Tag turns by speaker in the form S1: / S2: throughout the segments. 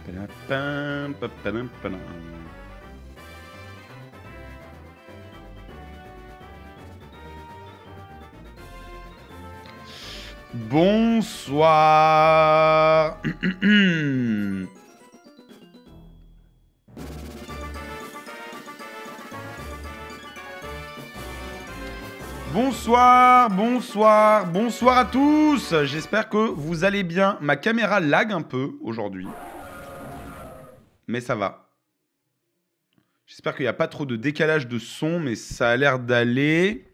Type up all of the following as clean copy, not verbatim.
S1: Bonsoir. Bonsoir, bonsoir, bonsoir à tous. J'espère que vous allez bien. Ma caméra lag un peu aujourd'hui, mais ça va. J'espère qu'il n'y a pas trop de décalage de son, mais ça a l'air d'aller.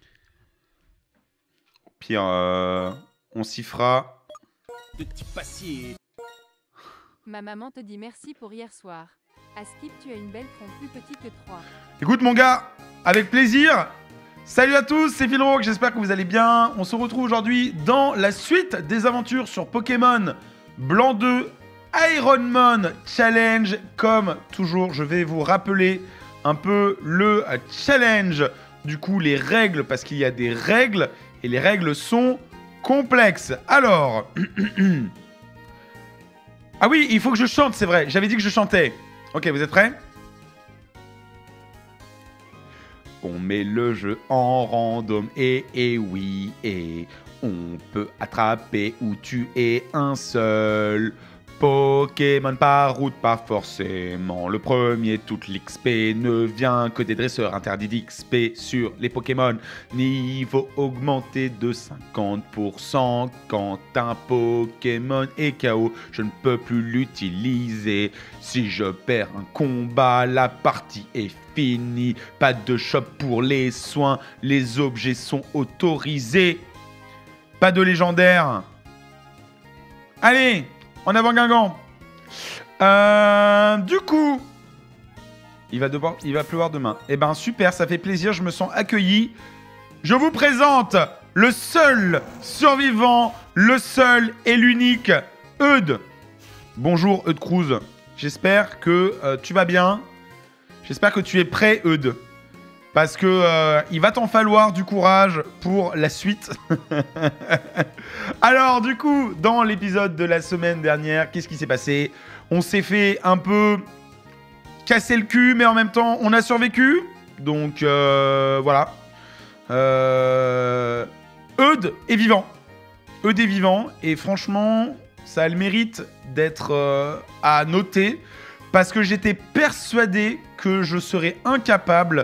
S1: Au pire, on s'y fera.
S2: Petit passier.
S3: Ma maman te dit merci pour hier soir. À Skip, tu as une belle trompe plus petite que 3.
S1: Écoute mon gars, avec plaisir. Salut à tous, c'est Philrock, j'espère que vous allez bien. On se retrouve aujourd'hui dans la suite des aventures sur Pokémon Blanc 2 Ironmon Challenge. Comme toujours, je vais vous rappeler un peu le challenge. Du coup, les règles, parce qu'il y a des règles, et les règles sont complexes. Alors... ah oui, il faut que je chante, c'est vrai. J'avais dit que je chantais. Ok, vous êtes prêts ? On met le jeu en random et oui, et on peut attraper ou tuer un seul Pokémon par route, pas forcément le premier. Toute l'XP ne vient que des dresseurs, interdit d'XP sur les Pokémon. Niveau augmenté de 50%. Quand un Pokémon est KO, je ne peux plus l'utiliser. Si je perds un combat, la partie est finie. Pas de shop pour les soins, les objets sont autorisés. Pas de légendaire. Allez, en avant Guingamp. Du coup, il va pleuvoir demain. Eh ben super, ça fait plaisir, je me sens accueilli. Je vous présente le seul survivant, le seul et l'unique Eudes. Bonjour Eudes Cruz. J'espère que tu vas bien. J'espère que tu es prêt Eudes. Parce que il va t'en falloir du courage pour la suite. Alors du coup, dans l'épisode de la semaine dernière, qu'est-ce qui s'est passé? On s'est fait un peu casser le cul, mais en même temps, on a survécu. Donc voilà. Eudes est vivant. Eudes est vivant. Et franchement, ça a le mérite d'être à noter. Parce que j'étais persuadé que je serais incapable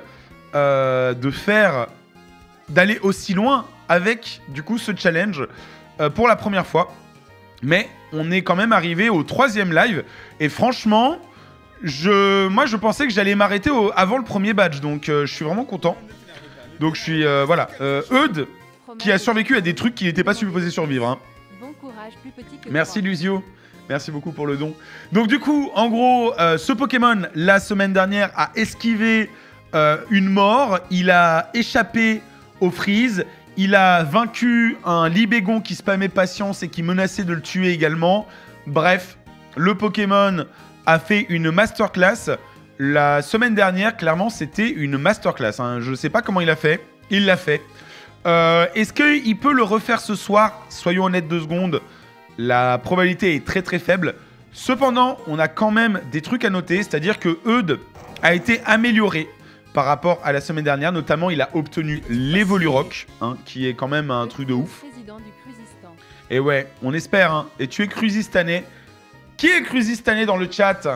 S1: d'aller aussi loin avec du coup ce challenge pour la première fois. Mais on est quand même arrivé au 3e live et franchement, moi je pensais que j'allais m'arrêter avant le premier badge, donc je suis vraiment content. Donc je suis voilà, Eudes qui a survécu à des trucs qui n'étaient pas supposés survivre. Hein.
S3: Bon courage, plus petit que
S1: Merci
S3: 3.
S1: Luzio. Merci beaucoup pour le don. Donc du coup, en gros, ce Pokémon, la semaine dernière, a esquivé une mort. Il a échappé au freeze. Il a vaincu un Libégon qui spammait patience et qui menaçait de le tuer également. Bref, le Pokémon a fait une masterclass. La semaine dernière, clairement, c'était une masterclass. Hein. Je ne sais pas comment il a fait. Il l'a fait. Est-ce qu'il peut le refaire ce soir? Soyons honnêtes 2 secondes. La probabilité est très très faible. Cependant, on a quand même des trucs à noter. C'est-à-dire que Eudes a été amélioré par rapport à la semaine dernière. Notamment, il a obtenu l'Evolurock, hein, qui est quand même un truc de ouf.
S3: Président du Cruzistan.
S1: Et ouais, on espère. Hein. Et tu es Cruzistanais. Qui est Cruzistanais dans le chat?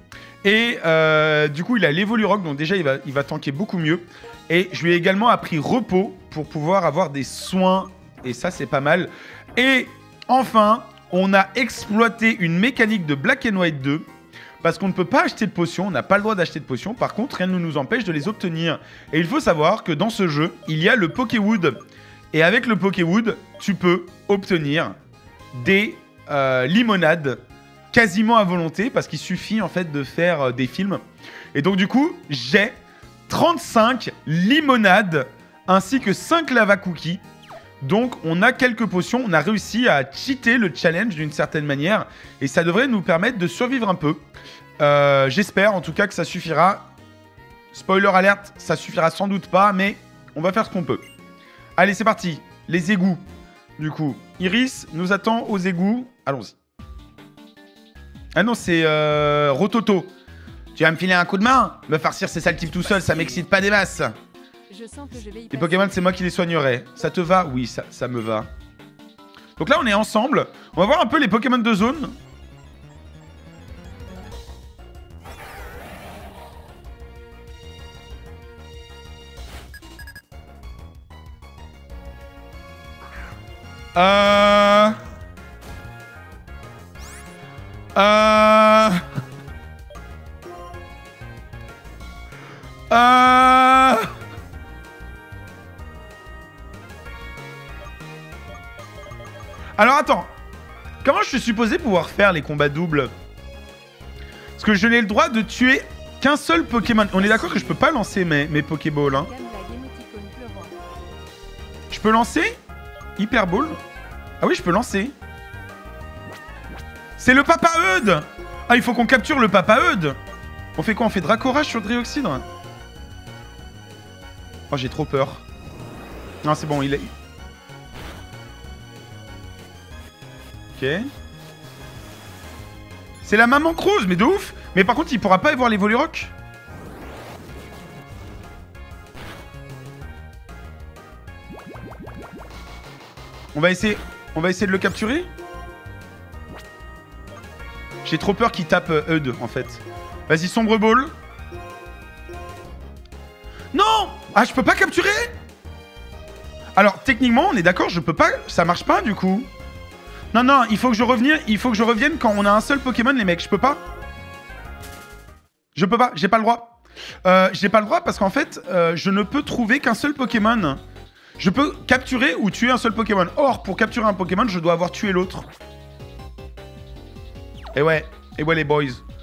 S1: Et du coup, il a l'Evolurock. Donc déjà, il va tanker beaucoup mieux. Et je lui ai également appris repos pour pouvoir avoir des soins. Et ça, c'est pas mal. Et enfin, on a exploité une mécanique de Black and White 2. Parce qu'on ne peut pas acheter de potions, on n'a pas le droit d'acheter de potions. Par contre, rien ne nous empêche de les obtenir. Et il faut savoir que dans ce jeu, il y a le Pokéwood. Et avec le Pokéwood, tu peux obtenir des limonades quasiment à volonté. Parce qu'il suffit en fait de faire des films. Et donc du coup, j'ai 35 limonades ainsi que 5 lava cookies. Donc, on a quelques potions. On a réussi à cheater le challenge d'une certaine manière. Et ça devrait nous permettre de survivre un peu. J'espère en tout cas que ça suffira. Spoiler alerte, ça suffira sans doute pas. Mais on va faire ce qu'on peut. Allez, c'est parti. Les égouts. Du coup, Iris nous attend aux égouts. Allons-y. Ah non, c'est Rototo. Tu vas me filer un coup de main? Me farcir ces saltifs tout seul, ça m'excite pas des masses.
S3: Je sens que je vais y
S1: Les
S3: passer.
S1: Pokémon, c'est moi qui les soignerai. Ça te va? Oui, ça me va. Donc là, on est ensemble. On va voir un peu les Pokémon de zone. Euh... Alors attends, comment je suis supposé pouvoir faire les combats doubles? Parce que je n'ai le droit de tuer qu'un seul Pokémon. On est d'accord que je peux pas lancer mes Pokéballs, hein.
S3: Gamme la émoticône pleurant.
S1: Je peux lancer Hyper Ball? Ah oui, je peux lancer. C'est le Papa Eudes. Ah, il faut qu'on capture le Papa Eudes. On fait quoi? On fait Dracorage sur Drioxydre? Oh, j'ai trop peur. Non, c'est bon, il est... Ok. C'est la maman Crouse, mais de ouf. Mais par contre, il pourra pas y voir les Volurock. On va essayer de le capturer. J'ai trop peur qu'il tape Eudes, en fait. Vas-y, Sombre Ball. Non! Ah, je peux pas capturer? Alors, techniquement, on est d'accord, je peux pas... Ça marche pas, du coup. Non, non, il faut que je revienne quand on a un seul Pokémon, les mecs. Je peux pas. Je peux pas, j'ai pas le droit. J'ai pas le droit parce qu'en fait, je ne peux trouver qu'un seul Pokémon. Je peux capturer ou tuer un seul Pokémon. Or, pour capturer un Pokémon, je dois avoir tué l'autre. Et ouais les boys.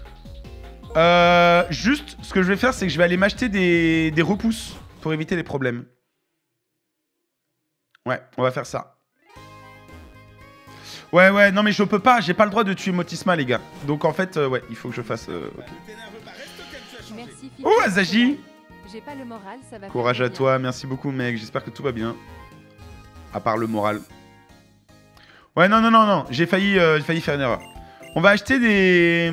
S1: Juste, ce que je vais faire, c'est que je vais aller m'acheter des repousses pour éviter les problèmes. Ouais, on va faire ça. Ouais, non mais je peux pas, j'ai pas le droit de tuer Motisma, les gars. Donc en fait, ouais, il faut que je fasse... ok.
S3: Merci,
S1: Oh, Azaji!
S3: J'ai pas le moral, ça va.
S1: Courage
S3: faire
S1: à
S3: du bien.
S1: toi, merci beaucoup, mec. J'espère que tout va bien. À part le moral. Ouais, non, j'ai failli faire une erreur. On va acheter des...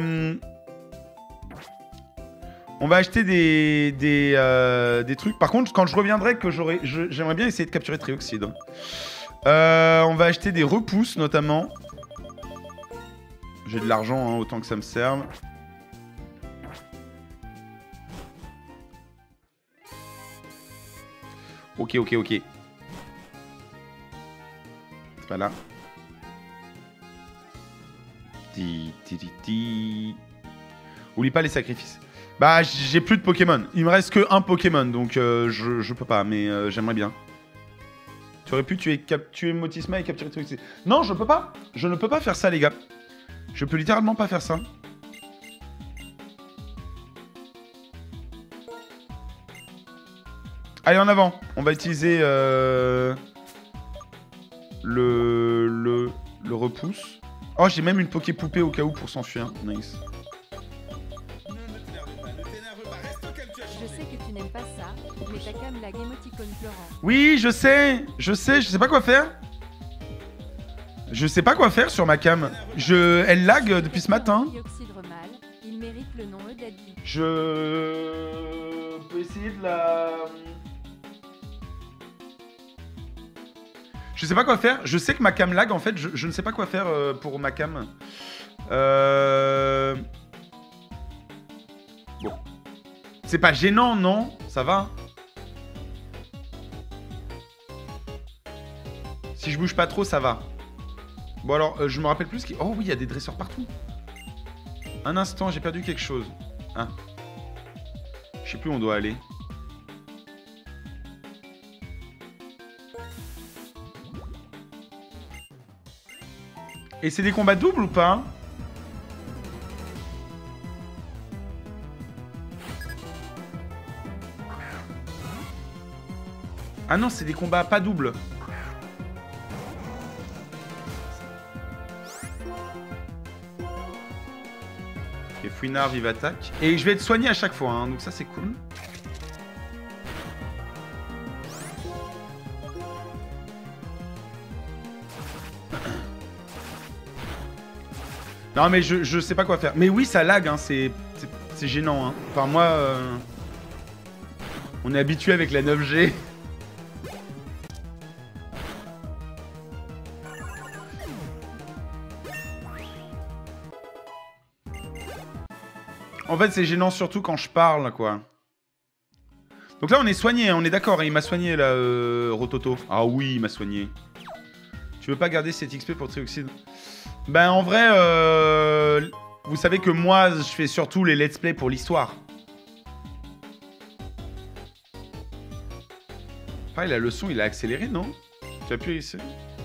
S1: On va acheter des trucs. Par contre, quand je reviendrai, j'aimerais bien essayer de capturer Trioxyde. On va acheter des repousses, notamment. J'ai de l'argent, hein, autant que ça me serve. Ok. C'est pas là. Oublie pas les sacrifices. Bah, j'ai plus de Pokémon. Il me reste que un Pokémon, donc je peux pas, mais j'aimerais bien. Tu aurais pu tuer Motisma et capturer Trioxyde. Non, je peux pas. Je ne peux pas faire ça, les gars. Je peux littéralement pas faire ça. Allez, en avant. On va utiliser le repousse. Oh, j'ai même une Poké-poupée au cas où pour s'enfuir. Nice.
S3: Je sais que tu n'aimes pas ça, mais ta cam la émoticône pleurant.
S1: Oui, je sais pas quoi faire. Je sais pas quoi faire sur ma cam. Elle lag depuis ce matin.
S3: Trioxydre mâle, il mérite le nom Eudadi.
S1: Je peux essayer de la... Je sais pas quoi faire. Je sais que ma cam lag, en fait. Je ne sais pas quoi faire pour ma cam. Bon. C'est pas gênant, non? Ça va? Si je bouge pas trop, ça va. Bon alors, je me rappelle plus qui... Oh oui, il y a des dresseurs partout. Un instant, j'ai perdu quelque chose. Ah. Je sais plus où on doit aller. Et c'est des combats doubles ou pas? Ah non, c'est des combats pas doubles. Et Fouinard, vive attaque. Et je vais être soigné à chaque fois, hein, donc ça c'est cool. Non, mais je sais pas quoi faire. Mais oui, ça lag, hein, c'est gênant. Hein. Enfin, moi, on est habitué avec la 9G. En fait, c'est gênant surtout quand je parle, quoi. Donc là, on est soigné, hein, on est d'accord. Hein, il m'a soigné, là, Rototo. Ah oui, il m'a soigné. Tu veux pas garder cette XP pour Trioxide? Ben, en vrai, vous savez que moi, je fais surtout les let's play pour l'histoire. Pareil, la leçon, il a accéléré, non? Tu as pu essayer?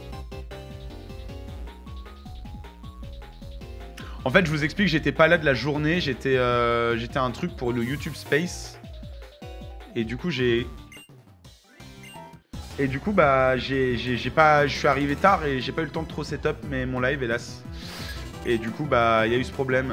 S1: En fait, je vous explique, j'étais pas là de la journée, j'étais un truc pour le YouTube Space. Et du coup, bah, je suis arrivé tard et j'ai pas eu le temps de trop setup mon live, hélas. Et du coup, bah, il y a eu ce problème.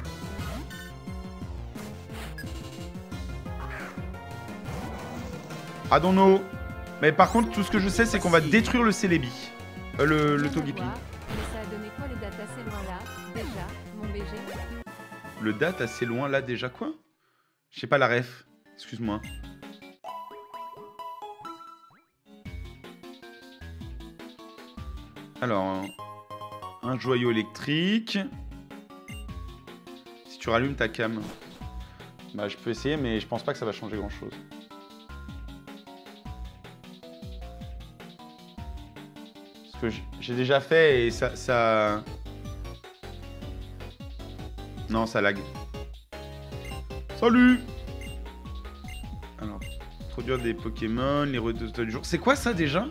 S1: I don't know. Mais par contre, tout ce que je sais, c'est qu'on va détruire le Celebi. Le Togepi.
S3: Mais ça a donné quoi les dates assez loin là, déjà, mon BG?
S1: Le date assez loin là, déjà quoi? Je sais pas la ref. Excuse-moi. Alors, un joyau électrique. Si tu rallumes ta cam. Bah, je peux essayer, mais je pense pas que ça va changer grand-chose. Parce que j'ai déjà fait et ça... Non, ça lag. Salut! Alors, produire des Pokémon, les résultats du jour. C'est quoi ça déjà?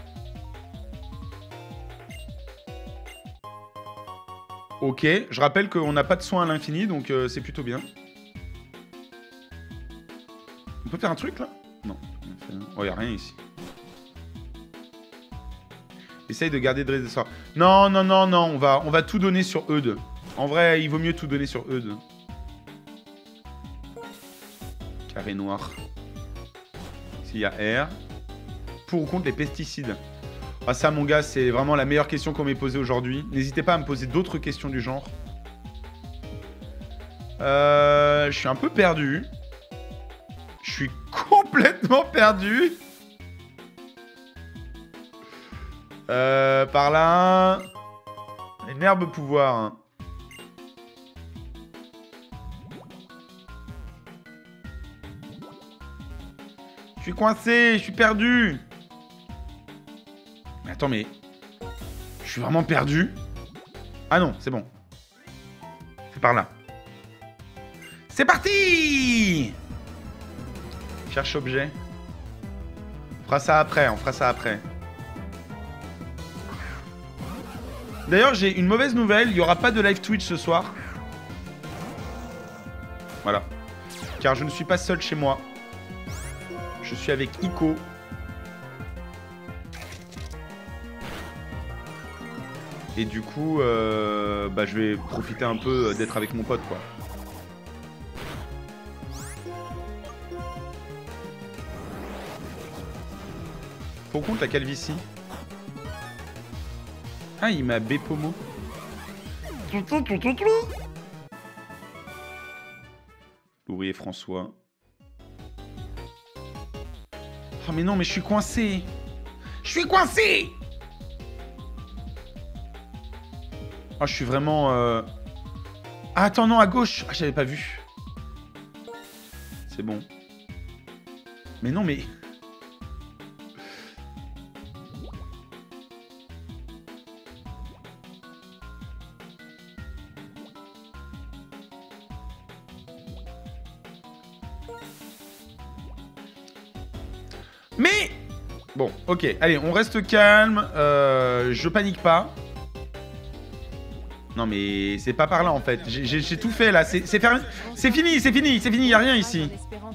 S1: Ok, je rappelle qu'on n'a pas de soins à l'infini, donc c'est plutôt bien. On peut faire un truc là? Non. Oh, y a rien ici. Essaye de garder Dressrosa. Non, non, non, non, on va tout donner sur Eudes. En vrai, il vaut mieux tout donner sur Eudes. Carré noir. S'il y a R. Pour ou contre les pesticides? Ah ça mon gars, c'est vraiment la meilleure question qu'on m'ait posée aujourd'hui. N'hésitez pas à me poser d'autres questions du genre. Je suis un peu perdu. Je suis complètement perdu. Par là... Une herbe pouvoir. Hein. Je suis coincé, je suis perdu. Mais attends, mais... Je suis vraiment perdu. Ah non, c'est bon. C'est par là. C'est parti! Cherche objet. On fera ça après, on fera ça après. D'ailleurs, j'ai une mauvaise nouvelle. Il n'y aura pas de live Twitch ce soir. Voilà. Car je ne suis pas seul chez moi. Je suis avec Ico. Et du coup, bah, je vais profiter un peu d'être avec mon pote, quoi. Pour contre la calvitie. Ah, il m'a Bépomo. L'ouvrier François. Oh mais non, mais je suis coincé. Je suis coincé. Oh, je suis vraiment... Ah, attends, non, à gauche. Ah, j'avais pas vu. C'est bon. Mais non, mais... Mais... Bon, ok. Allez, on reste calme. Je panique pas. Non, mais c'est pas par là, en fait. J'ai tout fait, là. C'est fini, c'est fini, c'est fini. Y a rien ici.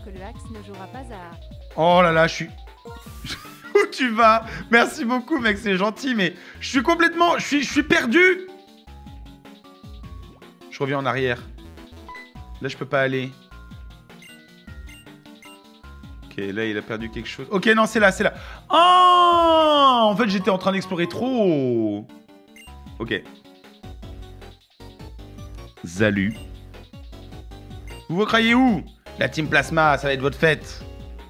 S1: Oh là là, je suis... Où tu vas? Merci beaucoup, mec, c'est gentil, mais... Je suis complètement... Je suis perdu. Je reviens en arrière. Là, je peux pas aller. Ok, là, il a perdu quelque chose. Ok, non, c'est là, c'est là. Oh! En fait, j'étais en train d'explorer trop. Ok. Salut. Vous croyez où? La Team Plasma, ça va être votre fête.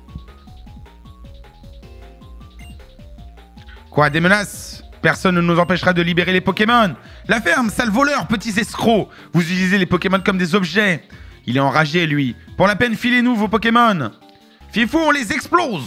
S1: Quoi, des menaces? Personne ne nous empêchera de libérer les Pokémon. La ferme, sale voleur, petits escrocs. Vous utilisez les Pokémon comme des objets. Il est enragé, lui. Pour la peine, filez-nous vos Pokémon. Fifou, on les explose.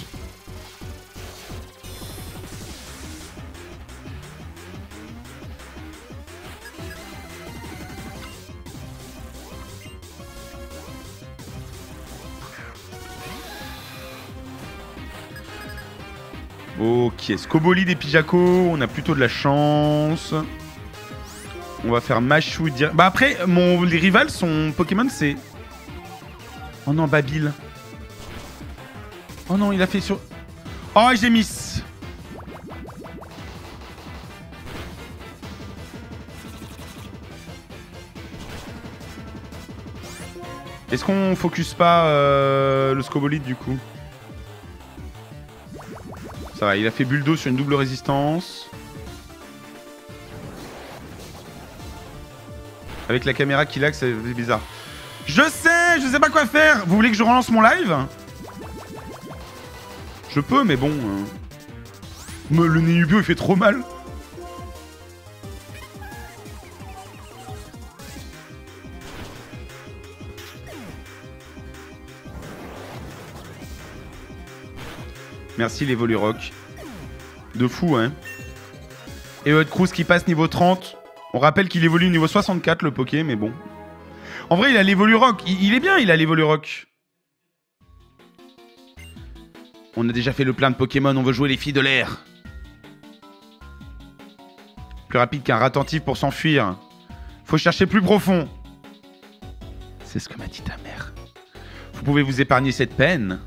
S1: Ok, Scobolide et Pijako, on a plutôt de la chance. On va faire Machou direct. Bah après, les rivales, son Pokémon, c'est... Oh non, Babil. Oh non, il a fait sur... Oh, j'ai miss. Est-ce qu'on focus pas le Scobolide du coup? Ça va, il a fait Buldo sur une double résistance. Avec la caméra qui lag, c'est bizarre. Je sais pas quoi faire. Vous voulez que je relance mon live? Je peux, mais bon. Le Nénubio, il fait trop mal. Merci les Volurock. De fou, hein. Et Hot Cruz qui passe niveau 30. On rappelle qu'il évolue niveau 64, le Poké, mais bon. En vrai, il a l'Evolurock. Il est bien, il a l'Evolurock. On a déjà fait le plein de Pokémon, on veut jouer les filles de l'air. Plus rapide qu'un rat attentif pour s'enfuir. Faut chercher plus profond. C'est ce que m'a dit ta mère. Vous pouvez vous épargner cette peine.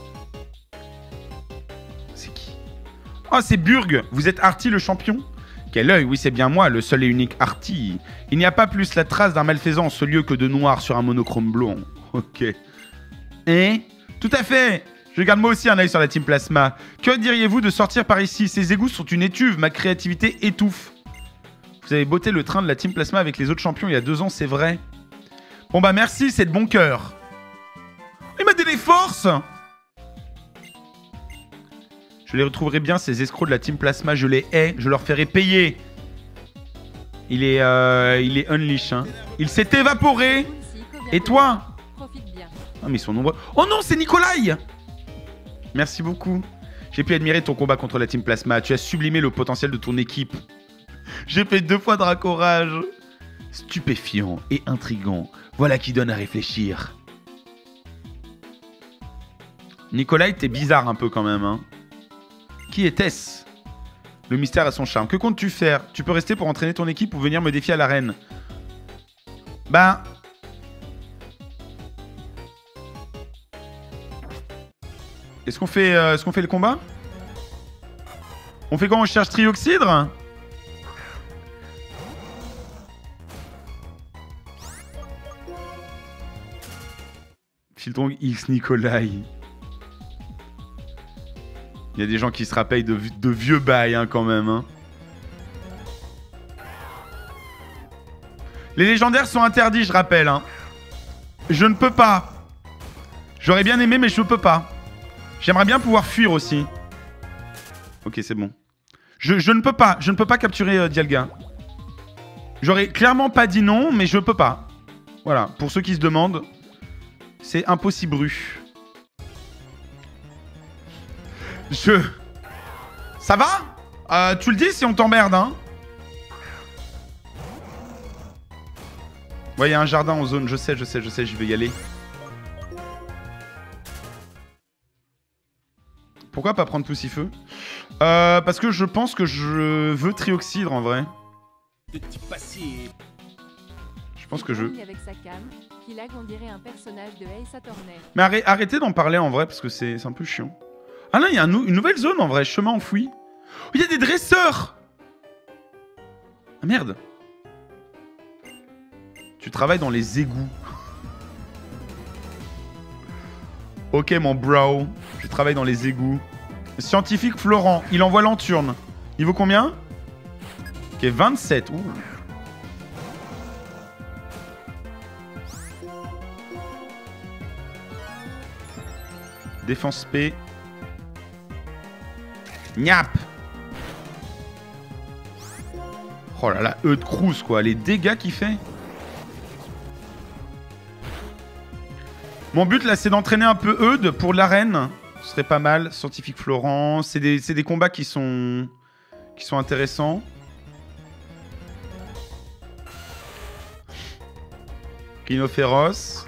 S1: C'est qui? Oh, c'est Burg. Vous êtes Artie le champion? Quel œil, oui c'est bien moi, le seul et unique Artie. Il n'y a pas plus la trace d'un malfaisant en ce lieu que de noir sur un monochrome blond. Ok. Et tout à fait. Je garde moi aussi un œil sur la Team Plasma. Que diriez-vous de sortir par ici? Ces égouts sont une étuve, ma créativité étouffe. Vous avez botté le train de la Team Plasma avec les autres champions il y a 2 ans, c'est vrai. Bon bah merci, c'est de bon cœur. Il m'a donné force. Je les retrouverai bien, ces escrocs de la Team Plasma, je les hais, je leur ferai payer. Il est unleash, hein. Il s'est évaporé. Et toi? Ah mais ils sont nombreux. Oh non, c'est Nikolai. Merci beaucoup. J'ai pu admirer ton combat contre la Team Plasma. Tu as sublimé le potentiel de ton équipe. J'ai fait 2 fois Dracorage. Stupéfiant et intriguant. Voilà qui donne à réfléchir. Nikolai, t'es bizarre un peu quand même, hein. Qui était-ce? Le mystère a son charme. Que comptes-tu faire? Tu peux rester pour entraîner ton équipe ou venir me défier à l'arène? Ben... Est-ce qu'on fait le combat? On fait quand on cherche Trioxydre? Filtron X Nikolai. Il y a des gens qui se rappellent de vieux bails hein, quand même. Hein. Les légendaires sont interdits, je rappelle. Hein. Je ne peux pas. J'aurais bien aimé, mais je ne peux pas. J'aimerais bien pouvoir fuir aussi. Ok, c'est bon. Je ne peux pas. Je ne peux pas capturer Dialga. J'aurais clairement pas dit non, mais je peux pas. Voilà, pour ceux qui se demandent, c'est impossible. Ça va? Tu le dis si on t'emmerde, hein? Ouais, il y a un jardin en zone, je sais, je vais y aller. Pourquoi pas prendre Poussifeu? Parce que je pense que je veux Trioxydre en vrai.
S2: Petit passé.
S1: Je pense que je...
S3: Avec sa cam, qui lag, on dirait un personnage de Ace Attorney.
S1: Mais arrêtez d'en parler en vrai parce que c'est un peu chiant. Ah là, il y a une nouvelle zone en vrai, chemin enfoui. Oh, il y a des dresseurs! Ah merde. Tu travailles dans les égouts. Ok mon bro, je travaille dans les égouts. Scientifique Florent, il envoie Lanturne. Il vaut combien? Ok, 27. Ouh. Défense P. Niap. Oh là là, Eud Cruz quoi, les dégâts qu'il fait. Mon but là c'est d'entraîner un peu Eud pour l'arène. Ce serait pas mal. Scientifique Florence. C'est des combats qui sont intéressants. Rhino féroce.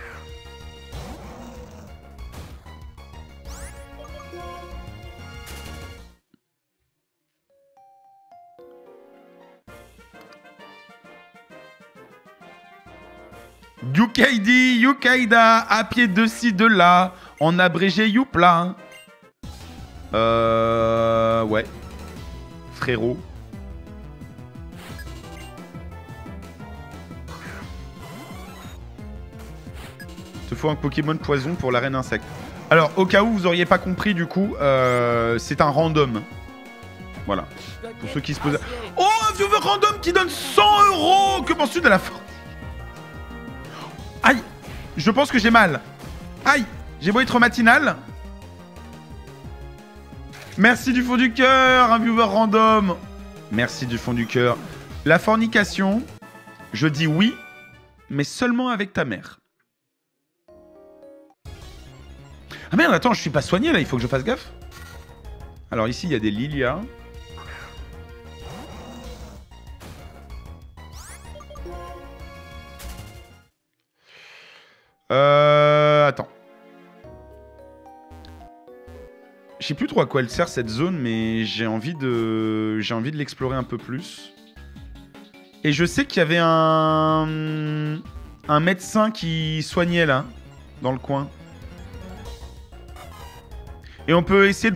S1: Yukaidi, Yukaida, à pied de ci, de là, en abrégé Youpla. Ouais. Frérot. Te faut un Pokémon poison pour l'arène insecte. Alors, au cas où vous auriez pas compris, du coup, c'est un random. Voilà. Pour ceux qui se posent... Oh, un viewer random qui donne 100 €. Que penses-tu de la force? Aïe! Je pense que j'ai mal. Aïe! J'ai beau être matinal. Merci du fond du cœur, un viewer random. Merci du fond du cœur. La fornication, je dis oui, mais seulement avec ta mère. Ah merde, attends, je suis pas soigné là, il faut que je fasse gaffe. Alors ici, il y a des Lilia. Attends. Je sais plus trop à quoi elle sert cette zone, mais j'ai envie de l'explorer un peu plus. Et je sais qu'il y avait un médecin qui soignait là, dans le coin. Et on peut essayer de...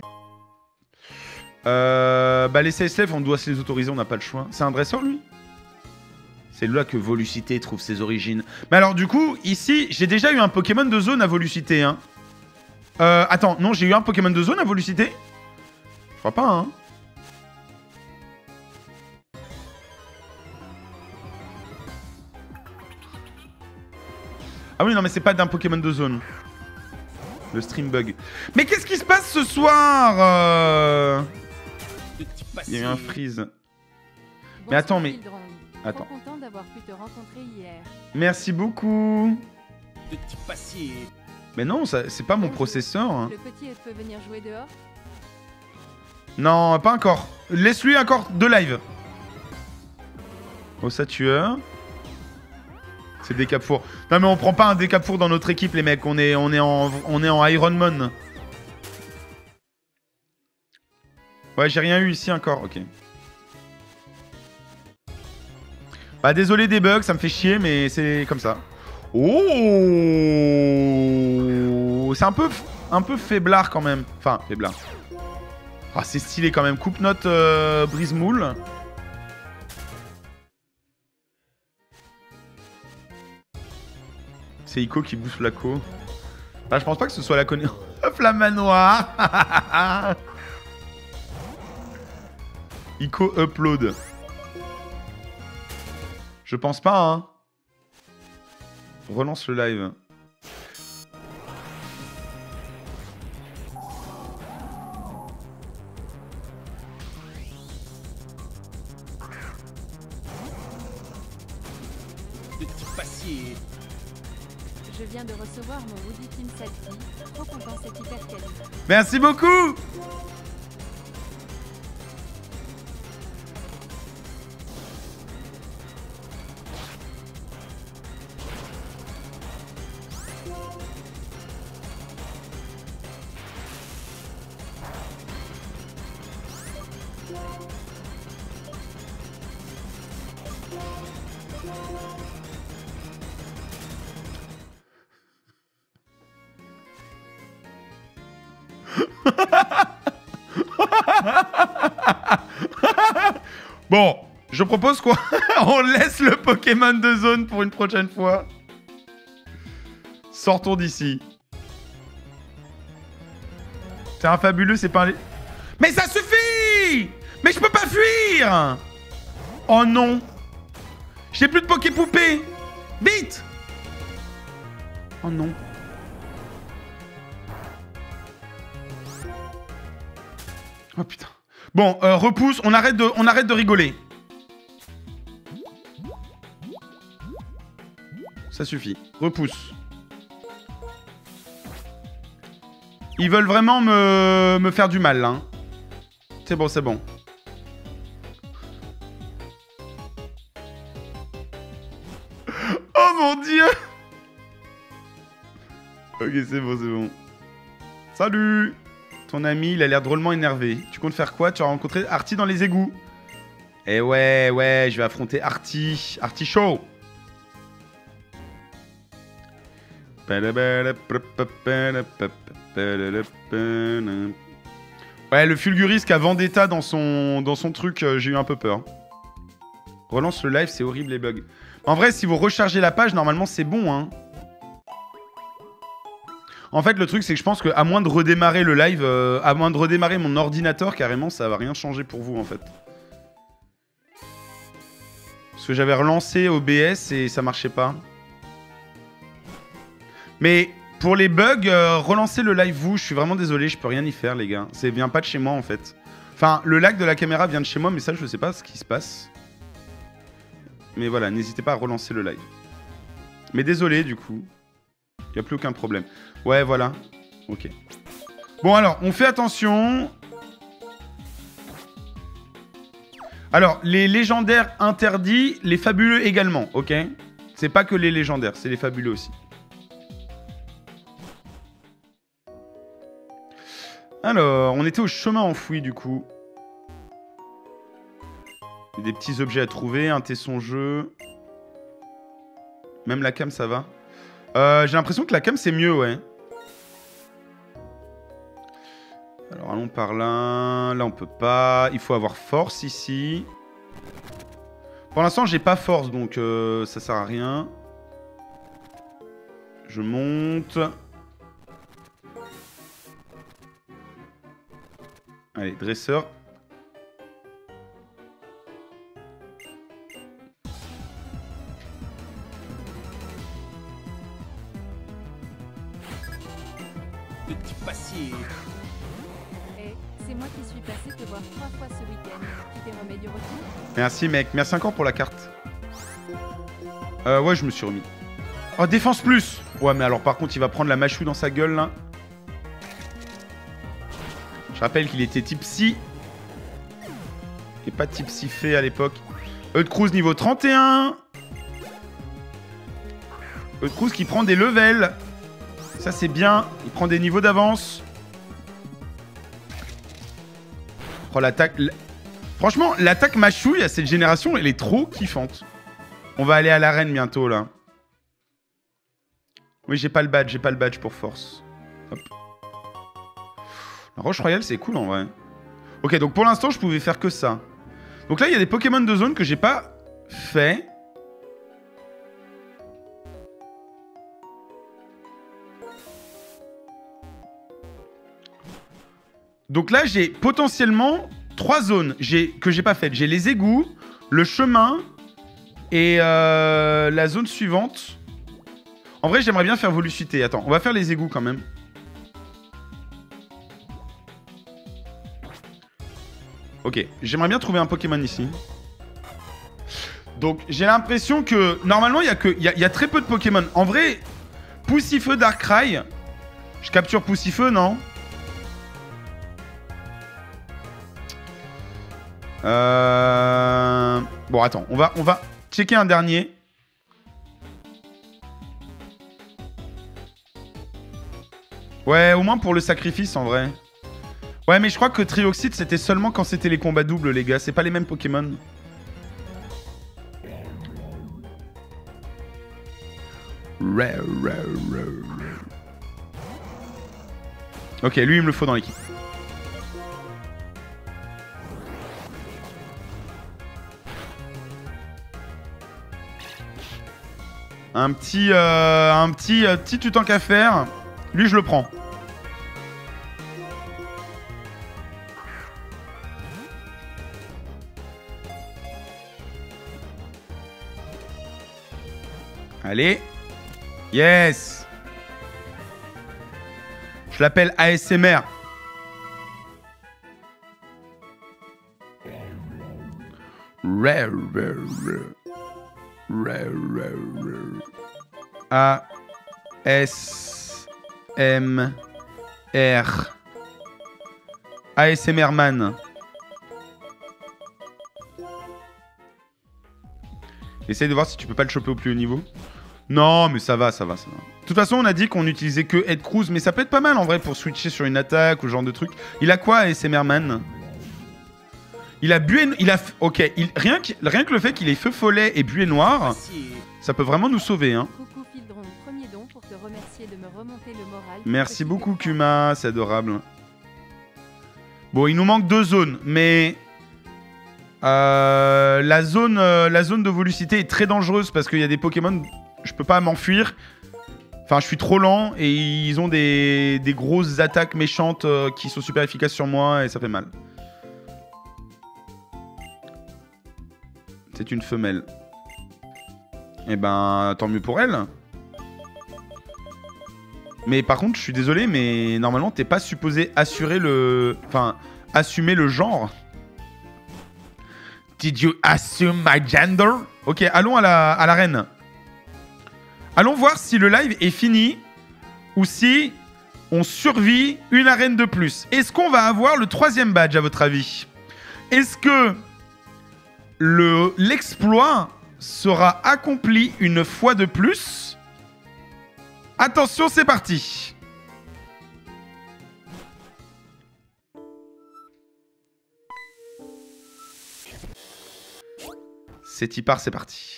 S1: bah les CSF, on doit se les autoriser, on n'a pas le choix. C'est un dresseur lui? C'est là que Volucité trouve ses origines. Mais alors du coup, ici, j'ai déjà eu un Pokémon de zone à Volucité, hein. Attends, non, j'ai eu un Pokémon de zone à Volucité? Je crois pas, hein. Ah oui, non, mais c'est pas d'un Pokémon de zone. Le stream bug. Mais qu'est-ce qui se passe ce soir Il y a eu un freeze. Mais attends, mais... Attends.
S3: Content d'avoir pu te rencontrer hier.
S1: Merci beaucoup.
S2: Petit passier.
S1: Mais non, c'est pas mon processeur. Hein.
S3: Le petit peut venir jouer dehors?
S1: Non, pas encore. Laisse-lui encore de live. Ossatueur. C'est Décapfour. Non mais on prend pas un Décapfour dans notre équipe les mecs. On est en Ironman. Ouais, j'ai rien eu ici encore. Ok. Bah désolé des bugs, ça me fait chier, mais c'est comme ça. Oh, c'est un peu faiblard quand même. Enfin, faiblard. Ah, c'est stylé quand même. Coupe-note brise-moule. C'est Ico qui booste Flaco. Bah, je pense pas que ce soit la connaissance. Flamanoir. Ico upload. Je pense pas, hein. Relance le live.
S2: Petit passier.
S3: Je viens de recevoir mon Woody Team Sadie. Trop content, c'est hyper quali.
S1: Merci beaucoup. Bon, je propose quoi? On laisse le Pokémon de zone pour une prochaine fois. Sortons d'ici. C'est un fabuleux, c'est pas un... Mais ça suffit! Mais je peux pas fuir! Oh non! J'ai plus de Poké-poupée! Vite! Oh non. Oh putain. Bon, repousse, on arrête de rigoler. Ça suffit. Repousse. Ils veulent vraiment me faire du mal, là. Hein. C'est bon, c'est bon. Oh mon dieu! Ok, c'est bon, c'est bon. Salut! Ton ami, il a l'air drôlement énervé. Tu comptes faire quoi? Tu as rencontré Artie dans les égouts. Eh ouais, je vais affronter Artie. Artie Show! Ouais, le Fulguris qui a Vendetta dans son truc, j'ai eu un peu peur. Relance le live, c'est horrible les bugs. En vrai, si vous rechargez la page, normalement c'est bon, hein. En fait, le truc, c'est que je pense qu'à moins de redémarrer le live, à moins de redémarrer mon ordinateur, carrément, ça va rien changer pour vous, en fait. Parce que j'avais relancé OBS et ça marchait pas. Mais pour les bugs, relancez le live vous. Je suis vraiment désolé, je peux rien y faire, les gars. Ça vient pas de chez moi, en fait. Enfin, le lag de la caméra vient de chez moi, mais ça, je sais pas ce qui se passe. Mais voilà, n'hésitez pas à relancer le live. Mais désolé, du coup. Il n'y a plus aucun problème. Ouais, voilà. Ok. Bon, alors, on fait attention. Alors, les légendaires interdits, les fabuleux également, ok? C'est pas que les légendaires, c'est les fabuleux aussi. Alors, on était au chemin enfoui, du coup. Il y a des petits objets à trouver, un tesson jeu. Même la cam, ça va. J'ai l'impression que la cam, c'est mieux, ouais. Alors, allons par là. Là, on peut pas. Il faut avoir force ici. Pour l'instant, j'ai pas force, donc ça sert à rien. Je monte. Allez, dresseur.
S2: Petit passier.
S3: Eh, c'est moi qui suis passé te voir 3 fois ce week-end. Tu t'es remis du retour?
S1: Merci, mec. Merci encore pour la carte. Ouais, je me suis remis. Oh, défense plus. Ouais, mais alors, par contre, il va prendre la mâchouille dans sa gueule, là. Je rappelle qu'il était type psy. Et pas type psy fait à l'époque. Eutcruz niveau 31. Eutcruz qui prend des levels. Ça, c'est bien. Il prend des niveaux d'avance. Oh, l'attaque... Franchement, l'attaque mâchouille à cette génération, elle est trop kiffante. On va aller à l'arène bientôt, là. Oui, j'ai pas le badge pour force. Hop. La Roche Royale, c'est cool, en vrai. Ok, donc pour l'instant, je pouvais faire que ça. Donc là, il y a des Pokémon de zone que j'ai pas fait. Donc là, j'ai potentiellement 3 zones que j'ai pas faites. J'ai les égouts, le chemin et la zone suivante. En vrai, j'aimerais bien faire Volucité. Attends, on va faire les égouts quand même. Ok, j'aimerais bien trouver un Pokémon ici. Donc, j'ai l'impression que... Normalement, il y a très peu de Pokémon. En vrai, Poussifeu, Darkrai. Je capture Poussifeu, non? Bon, attends. On va checker un dernier. Ouais, au moins pour le sacrifice, en vrai. Ouais, mais je crois que Trioxide, c'était seulement quand c'était les combats doubles, les gars. C'est pas les mêmes Pokémon. Ok, lui, il me le faut dans l'équipe. Un petit tout tant qu'à faire. Lui, je le prends. Allez. Yes. Je l'appelle ASMR. A S M R ASMR Man. Essaye de voir si tu peux pas le choper au plus haut niveau. Non, mais ça va, ça va, ça va. De toute façon, on a dit qu'on utilisait que Head Cruise, mais ça peut être pas mal en vrai pour switcher sur une attaque ou ce genre de truc. Il a quoi, ASMR Man? Il a buée... Il a... Ok, rien que le fait qu'il ait feu follet et buée noire, ça peut vraiment nous sauver, hein.
S3: Coucou Fildron, premier don pour te remercier de me remonter le moral.
S1: Merci
S3: Petit
S1: beaucoup,
S3: peu.
S1: Kuma, c'est adorable. Bon, il nous manque 2 zones, mais... la zone de Volucité est très dangereuse parce qu'il y a des Pokémon... Je peux pas m'enfuir. Enfin, je suis trop lent et ils ont des grosses attaques méchantes qui sont super efficaces sur moi et ça fait mal. C'est une femelle. Eh ben, tant mieux pour elle. Mais par contre, je suis désolé, mais normalement, t'es pas supposé assurer le... Enfin, assumer le genre. Did you assume my gender? Ok, allons à la reine. Allons voir si le live est fini ou si on survit une arène de plus. Est-ce qu'on va avoir le 3e badge à votre avis? Est-ce que l'exploit sera accompli une fois de plus? Attention, c'est parti. C'est y part, c'est parti.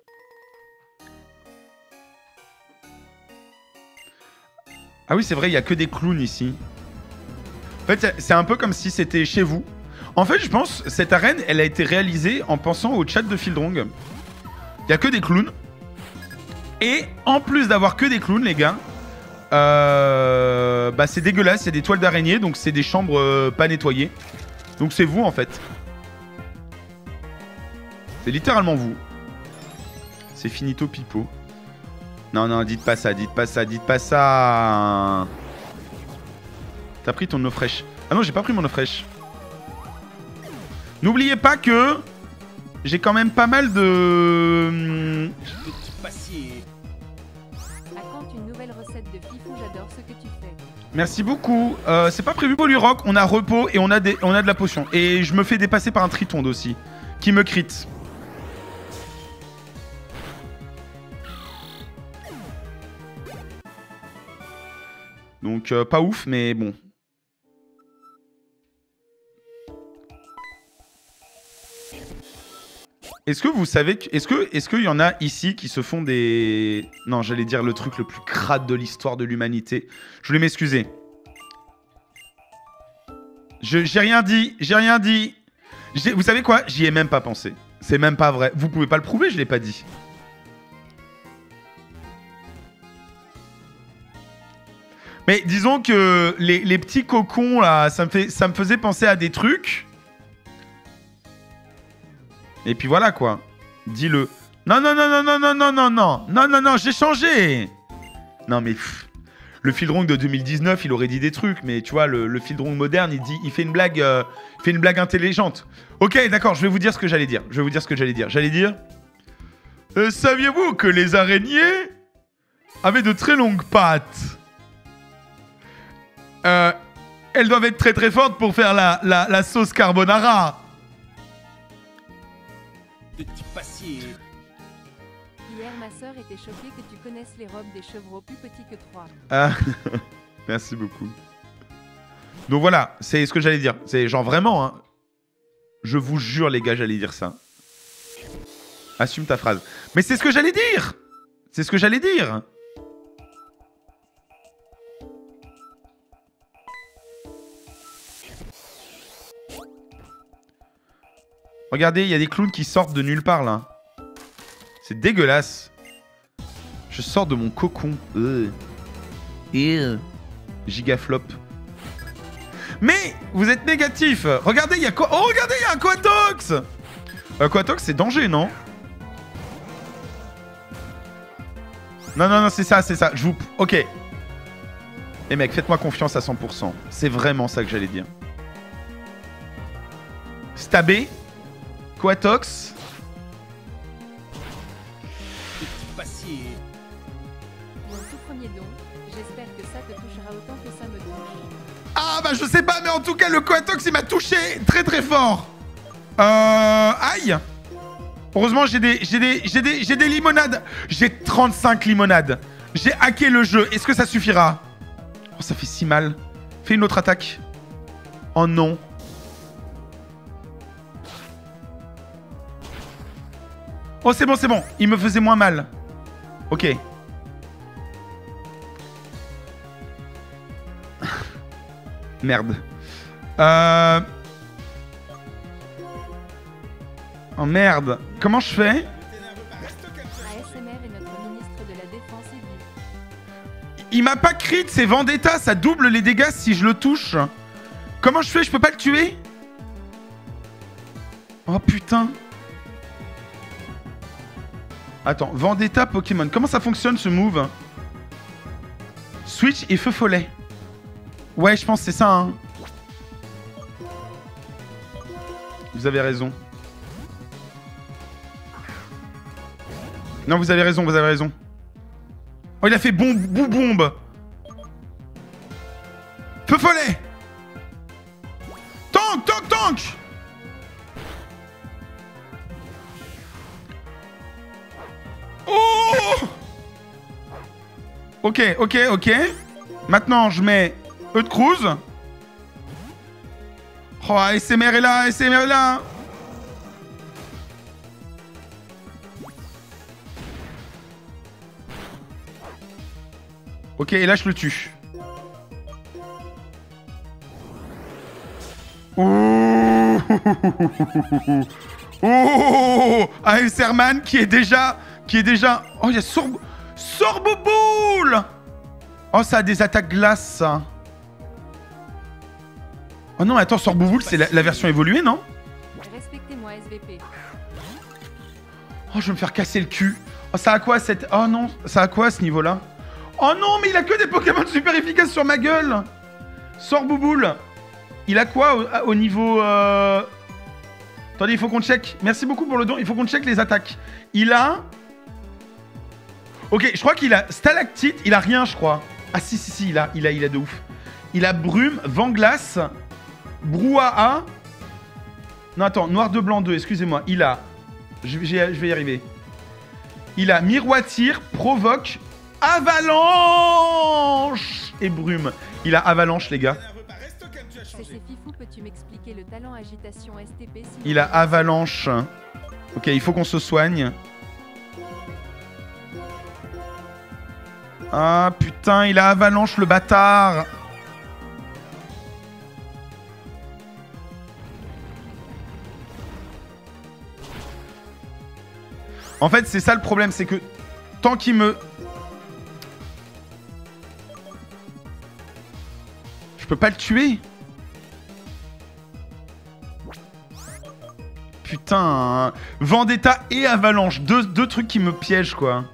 S1: Ah oui, c'est vrai, il n'y a que des clowns ici. En fait, c'est un peu comme si c'était chez vous. En fait, je pense que cette arène, elle a été réalisée en pensant au chat de Fildrong. Il n'y a que des clowns. Et en plus d'avoir que des clowns, les gars, bah c'est dégueulasse, il y a des toiles d'araignée, donc c'est des chambres pas nettoyées. Donc c'est vous, en fait. C'est littéralement vous. C'est finito pipo. Non, non, dites pas ça, dites pas ça, dites pas ça. T'as pris ton eau fraîche. Ah non, j'ai pas pris mon eau fraîche. N'oubliez pas que j'ai quand même pas mal de...
S2: Petit passier.
S3: À quand une nouvelle recette de fifou? J'adore ce que tu fais.
S1: Merci beaucoup. C'est pas prévu pour l'Uroc, on a repos et on a de la potion. Et je me fais dépasser par un tritonde aussi, qui me crit. Donc pas ouf, mais bon. Est-ce que vous savez que... Est-ce qu'il y en a ici qui se font des... Non, j'allais dire le truc le plus crade de l'histoire de l'humanité. Je voulais m'excuser. J'ai rien dit, j'ai rien dit. Vous savez quoi? J'y ai même pas pensé. C'est même pas vrai. Vous pouvez pas le prouver, je l'ai pas dit. Mais disons que les petits cocons, là, ça me faisait penser à des trucs. Et puis voilà, quoi. Dis-le. Non, non, non, non, non, non, non, non, non. Non, non, non, j'ai changé. Non, mais... Pff, le Fildrong de 2019, il aurait dit des trucs. Mais tu vois, le Fildrong moderne, il fait une blague intelligente. Ok, d'accord, je vais vous dire ce que j'allais dire. J'allais dire... saviez-vous que les araignées avaient de très longues pattes? Elles doivent être très très fortes pour faire la sauce carbonara.
S2: Petit passier.
S3: Hier, ma sœur était choquée que tu connaisses les robes des chevreaux plus petits que 3.
S1: Ah, merci beaucoup. Donc voilà, c'est ce que j'allais dire. C'est genre vraiment, hein, je vous jure les gars, j'allais dire ça. Assume ta phrase. Mais c'est ce que j'allais dire. C'est ce que j'allais dire. Regardez, il y a des clowns qui sortent de nulle part, là. C'est dégueulasse. Je sors de mon cocon. Gigaflop. Mais vous êtes négatif. Regardez, il y a quoi? Oh, regardez, il y a un Quatox. Quatox, c'est danger, non? Non, non, non, c'est ça, c'est ça. Je vous... Ok. Les mecs, faites-moi confiance à 100%. C'est vraiment ça que j'allais dire. Stabé. Quatox.
S2: Petit passier.
S3: Mon tout premier don, j'espère que ça te touchera autant que ça me touche.
S1: Ah bah je sais pas, mais en tout cas le Quatox il m'a touché très très fort. Aïe. Heureusement j'ai des limonades. J'ai 35 limonades. J'ai hacké le jeu. Est-ce que ça suffira? Oh ça fait si mal. Fais une autre attaque. Oh non. Oh c'est bon c'est bon. Il me faisait moins mal. Ok. Merde. Oh merde. Comment je fais?
S3: ASMR est notre ministre de la Défense et du...
S1: Il m'a pas crit, c'est Vendetta, ça double les dégâts si je le touche. Comment je fais? Je peux pas le tuer? Oh putain. Attends, Vendetta Pokémon. Comment ça fonctionne ce move? Switch et feu follet. Ouais, je pense que c'est ça, hein. Vous avez raison. Non, vous avez raison, vous avez raison. Oh, il a fait bombe. Feu follet. Tank. Oh. Ok. Maintenant, je mets de cruise. Oh, ASMR est là. Ok, et là, je le tue. Oh, ASMR qui est déjà... Oh, il y a Sorboboule. Oh, ça a des attaques glace, ça. Oh non, attends, Sorboboule, c'est la version évoluée, non?
S3: Respectez-moi, SVP.
S1: Oh, je vais me faire casser le cul. Oh, ça a quoi, cette... Oh non, ça a quoi, à ce niveau-là? Oh non, mais il a que des Pokémon super efficaces sur ma gueule. Sorboboule. Il a quoi au niveau... Attendez, il faut qu'on check. Merci beaucoup pour le don. Il faut qu'on check les attaques. Il a... Ok, je crois qu'il a Stalactite. Il a rien, je crois. Ah si, il a de ouf. Il a Brume, Vent Glace, Brouhaha. Non, attends, Noir de Blanc 2, excusez-moi. Il a... Je vais y arriver. Il a Miroitir, Provoque, Avalanche et Brume. Il a Avalanche, les gars.
S3: C'est Fifou, peux-tu m'expliquer le talent agitation STP si...
S1: Il a Avalanche. Ok, il faut qu'on se soigne. Ah putain, il a Avalanche, le bâtard. En fait, c'est ça le problème, c'est que tant qu'il me... Je peux pas le tuer. Putain, Vendetta et Avalanche, deux trucs qui me piègent, quoi.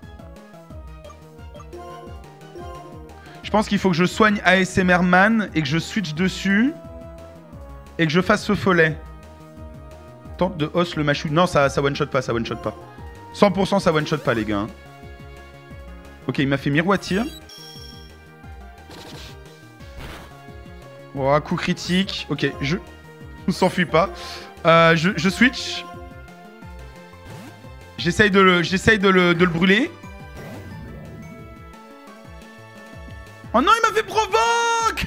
S1: Je pense qu'il faut que je soigne ASMR Man et que je switch dessus et que je fasse ce follet. Tente de hausse le machou. Non, ça one-shot pas, 100% ça one-shot pas, les gars. Ok, il m'a fait miroitir. Oh, coup critique. Ok, je ne s'enfuis pas. Je switch. J'essaye de le brûler. Oh non, il m'a fait provoque.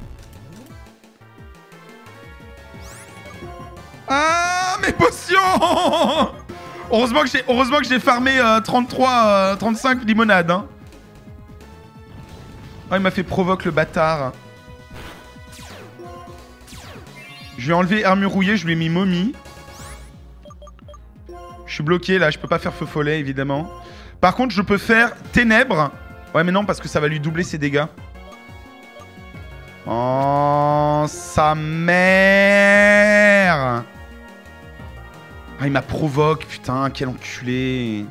S1: Ah, mes potions. Heureusement que j'ai farmé 35 limonades. Hein. Oh, il m'a fait provoque, le bâtard. Je lui ai enlevé armure rouillée, je lui ai mis momie. Je suis bloqué là, je peux pas faire feu follet évidemment. Par contre, je peux faire ténèbres. Ouais, mais non, parce que ça va lui doubler ses dégâts. Oh, sa mère. Ah, il m'a provoqué, putain, quel enculé.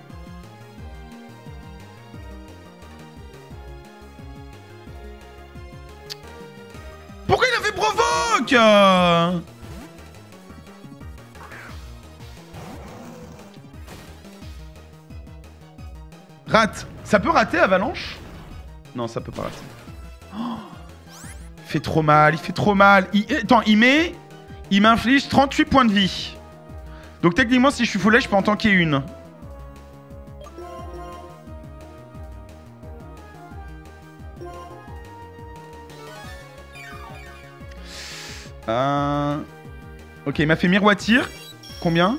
S1: Pourquoi il a fait provoque? Rate. Ça peut rater Avalanche? Non, ça peut pas rater. Oh, il fait trop mal, il fait trop mal. Attends, il m'inflige 38 points de vie. Donc techniquement, si je suis full, je peux en tanker une. Ok, il m'a fait miroitir. Combien?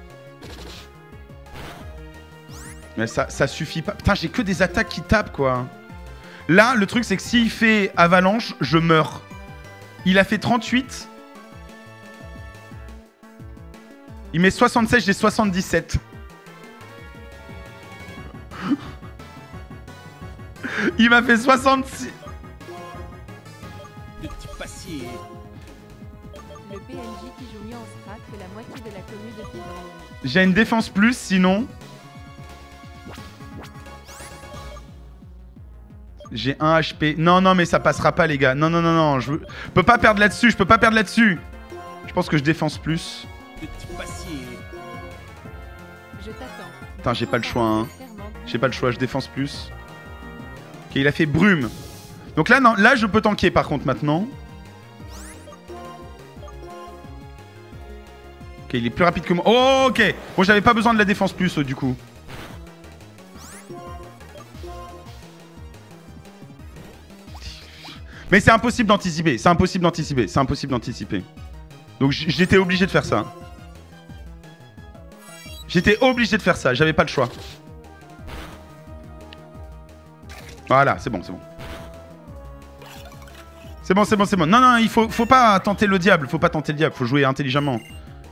S1: Mais ça suffit pas. Putain, j'ai que des attaques qui tapent, quoi. Là, le truc, c'est que s'il fait avalanche, je meurs. Il a fait 38. Il met 76, j'ai 77. Il m'a fait 66.
S2: Le petit passier.
S3: Le PNJ qui joue mieux en strat que la moitié de la commune de Fibre.
S1: J'ai une défense plus, sinon... J'ai 1 HP. Non, non, mais ça passera pas, les gars. Non, non, non, non. Je peux pas perdre là-dessus. Je peux pas perdre là-dessus. Je pense que je défense plus.
S2: Le petit passier.
S3: Je t'attends.
S1: Putain, j'ai pas le choix, hein. J'ai pas le choix, je défense plus. Ok, il a fait brume. Donc là, non, là, je peux tanker, par contre, maintenant. Ok, il est plus rapide que moi. Oh, ok. Bon, j'avais pas besoin de la défense plus, du coup. Mais c'est impossible d'anticiper, c'est impossible d'anticiper, c'est impossible d'anticiper. Donc j'étais obligé de faire ça. J'étais obligé de faire ça, j'avais pas le choix. Voilà, c'est bon, c'est bon. C'est bon, c'est bon, c'est bon. Non, non, il faut pas tenter le diable, faut pas tenter le diable, faut jouer intelligemment.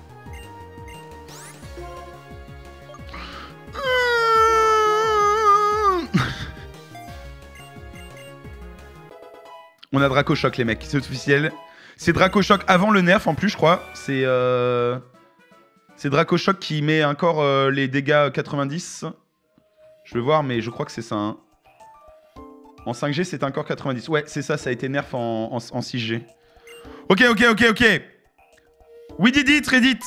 S1: On a Draco Choc, les mecs, c'est officiel. C'est Draco Choc avant le nerf en plus, je crois. C'est Draco Choc qui met encore les dégâts 90. Je vais voir, mais je crois que c'est ça. Hein. En 5G, c'est encore 90. Ouais, c'est ça, ça a été nerf en 6G. Ok, ok, ok, ok. We did it, Reddit.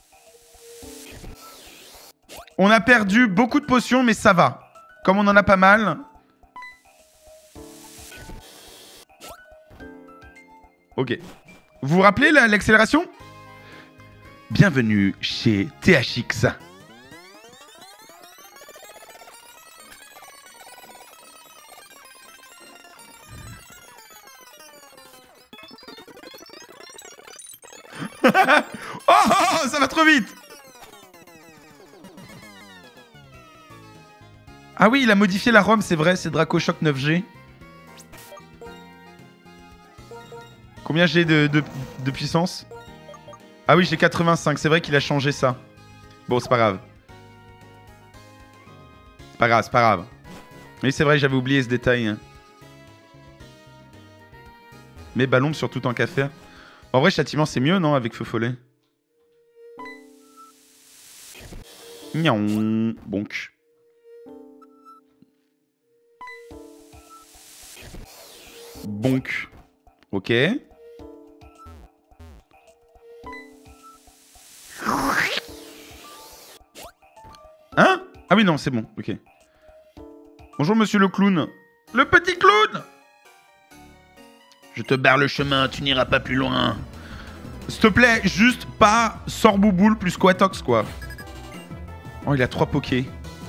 S1: On a perdu beaucoup de potions, mais ça va. Comme on en a pas mal... Ok. Vous vous rappelez l'accélération? Bienvenue chez THX. Oh, ça va trop vite. Ah oui, il a modifié la ROM, c'est vrai, c'est Draco Choc 9G. Combien j'ai de puissance? Ah oui, j'ai 85. C'est vrai qu'il a changé ça. Bon, c'est pas grave. C'est pas grave, c'est pas grave. Oui, c'est vrai, j'avais oublié ce détail. Mais ballon sur tout en qu'à faire. En vrai, châtiment, c'est mieux, non, avec feu follet? Niaon. Bonk. Bonk. Ok. Hein? Ah oui, non, c'est bon, ok. Bonjour, monsieur le clown. Le petit clown! Je te barre le chemin, tu n'iras pas plus loin. S'il te plaît, juste pas Sorbouboule plus Quatox, quoi. Oh, il a 3 pokés.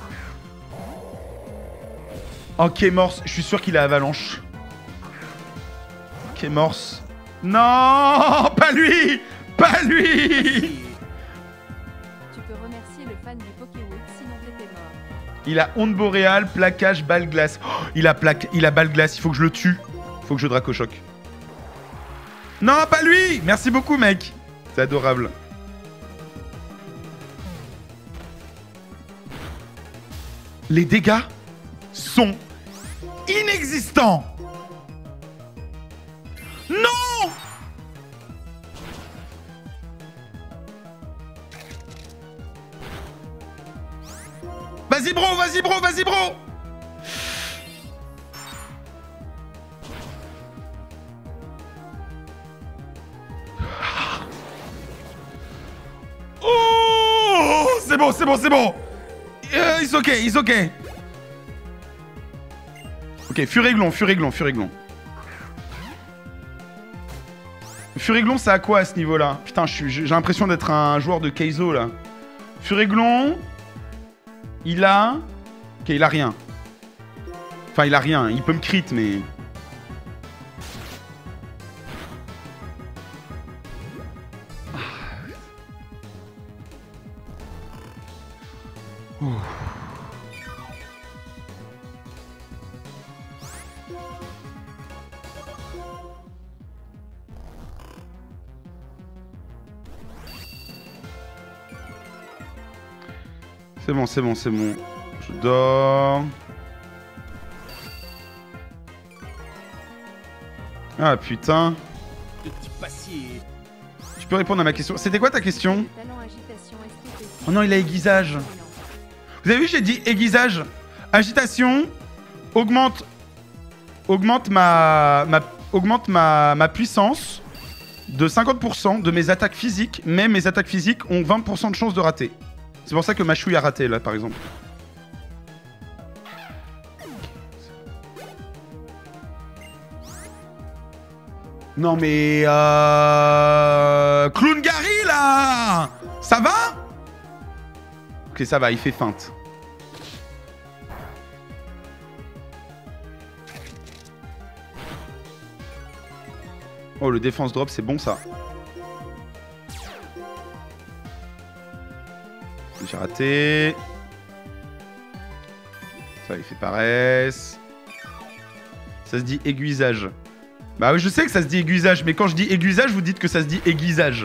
S1: Ok, Morse, je suis sûr qu'il a avalanche. Ok, Morse. Non, pas lui! Pas lui!
S3: Tu peux remercier le fan du Pokéwood, sinon t'étais mort.
S1: Il a onde boréale, plaquage, balle glace. Oh, il a balle glace, il faut que je le tue. Faut que je Draco Choc. Non, pas lui! Merci beaucoup, mec. C'est adorable. Les dégâts sont inexistants. Non! Vas-y, bro, vas-y, bro, vas-y, bro! Oh! C'est bon, c'est bon, c'est bon! It's ok, it's ok. Ok, Furéglon, Furéglon, Furéglon. Furéglon, c'est à quoi à ce niveau-là? Putain, j'ai l'impression d'être un joueur de Keizo, là. Furéglon, il a... Ok, il a rien. Enfin, il a rien. Il peut me crit, mais... Ouh. C'est bon, c'est bon, c'est bon. Je dors. Ah putain.
S2: Petit passier.
S1: Tu peux répondre à ma question. C'était quoi ta question?
S3: Le talent agitation STP.
S1: Oh non, il a aiguisage. Vous avez vu, j'ai dit aiguisage. Agitation augmente ma puissance de 50% de mes attaques physiques, mais mes attaques physiques ont 20% de chance de rater. C'est pour ça que ma chouille a raté, là, par exemple. Non, mais... Clown Gary, là! Ça va? Ok, ça va, il fait feinte. Oh, le défense drop, c'est bon, ça. J'ai raté. Ça, il fait paresse. Ça se dit aiguisage. Bah oui, je sais que ça se dit aiguisage, mais quand je dis aiguisage, vous dites que ça se dit aiguisage.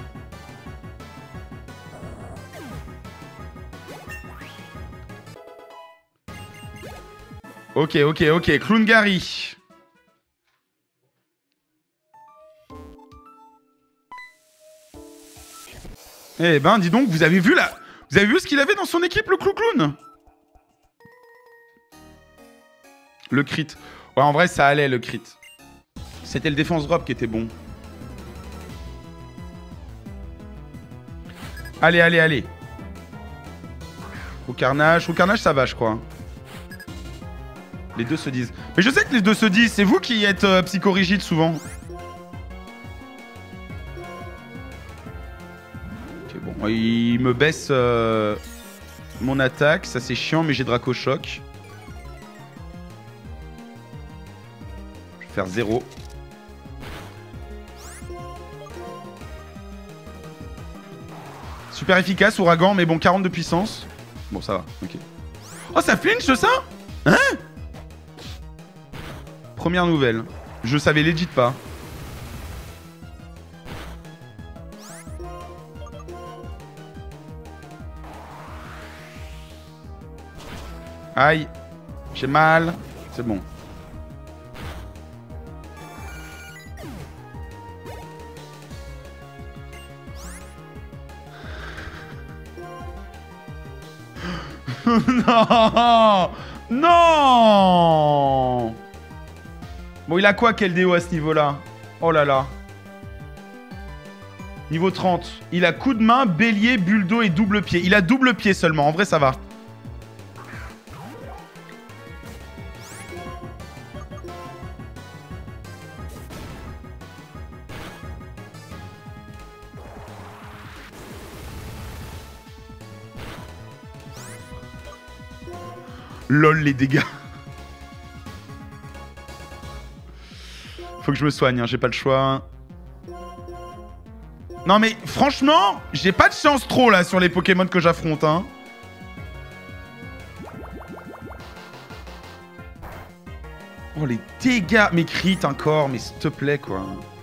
S1: Ok, ok, ok. Clown Gary. Eh ben, dis donc, vous avez vu là? Vous avez vu ce qu'il avait dans son équipe, le Clown? Le crit. Ouais, en vrai, ça allait, le crit. C'était le défense drop qui était bon. Allez, allez, allez. Au carnage, ça va, je crois. Les deux se disent. Mais je sais que les deux se disent, c'est vous qui êtes psychorigide souvent. Ok, bon, il me baisse mon attaque, ça c'est chiant, mais j'ai Draco Choc. Je vais faire 0. Super efficace, ouragan, mais bon, 40 de puissance. Bon, ça va, ok. Oh, ça flinch ça? Hein? Première nouvelle. Je savais legit pas. Aïe. J'ai mal. C'est bon. Non! Non! Bon, il a quoi, quel déo à ce niveau-là? Oh là là. Niveau 30. Il a coup de main, bélier, bulldo et double pied. Il a double pied seulement. En vrai, ça va. LOL, les dégâts. Faut que je me soigne, hein, j'ai pas le choix. Non mais franchement, j'ai pas de chance trop là sur les Pokémon que j'affronte. Hein. Oh les dégâts. Mais crit encore, mais s'il te plaît quoi.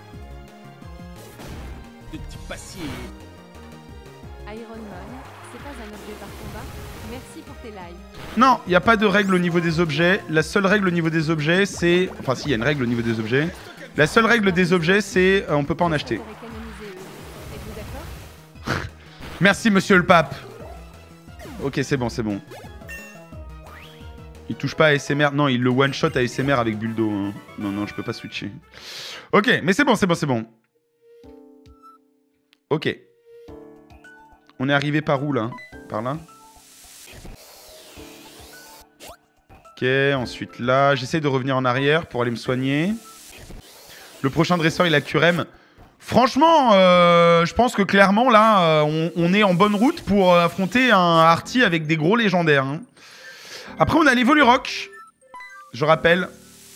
S2: Petit passier.
S3: Iron Man, c'est pas un objet par combat. Merci pour tes lives.
S1: Non, il n'y a pas de règle au niveau des objets. La seule règle au niveau des objets, c'est... Enfin, si, il y a une règle au niveau des objets. La seule règle des objets, c'est... on peut pas en acheter.
S3: Êtes-vous d'accord?
S1: Merci, monsieur le pape. Ok, c'est bon, c'est bon. Il touche pas à ASMR. Non, il le one-shot à ASMR avec Buldo. Hein. Non, non, je peux pas switcher. Ok, mais c'est bon, c'est bon, c'est bon. Ok. On est arrivé par où, là? Par là? Ok, ensuite là, j'essaie de revenir en arrière pour aller me soigner. Le prochain dresseur, il a Curem. Franchement, je pense que clairement, là, on est en bonne route pour affronter un Artie avec des gros légendaires. Hein. Après, on a l'Evolurock. Je rappelle.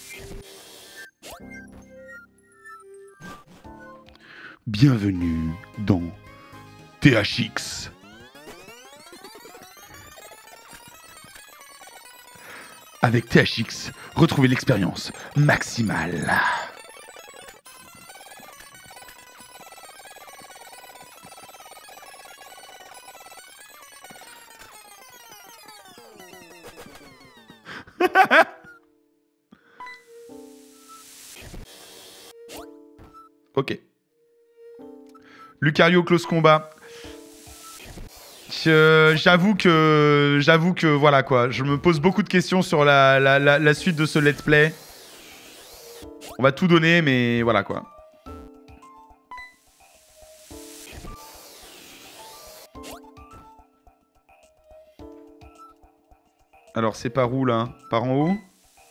S1: Bienvenue dans THX. Avec THX, retrouvez l'expérience maximale. Ok. Lucario close combat. J'avoue que voilà quoi. Je me pose beaucoup de questions sur la suite de ce let's play. On va tout donner, mais voilà quoi. Alors c'est par où là? Par en haut?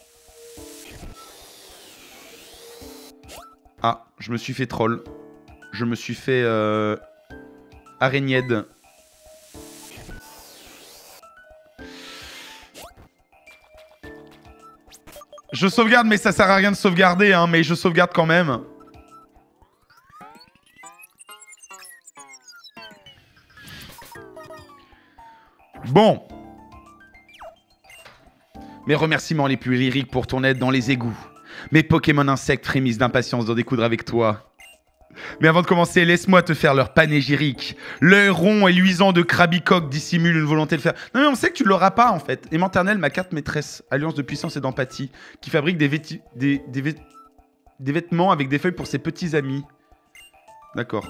S1: Ah, je me suis fait troll. Je me suis fait araignède. Je sauvegarde, mais ça sert à rien de sauvegarder, hein, mais je sauvegarde quand même. Bon. Mes remerciements les plus lyriques pour ton aide dans les égouts. Mes Pokémon insectes frémissent d'impatience d'en découdre avec toi. Mais avant de commencer, laisse-moi te faire leur panégyrique. L'œil rond et luisant de Krabicoque dissimule une volonté de faire... Non mais on sait que tu l'auras pas en fait. Aimanternel, ma carte maîtresse, alliance de puissance et d'empathie, qui fabrique des vêtements avec des feuilles pour ses petits amis. D'accord.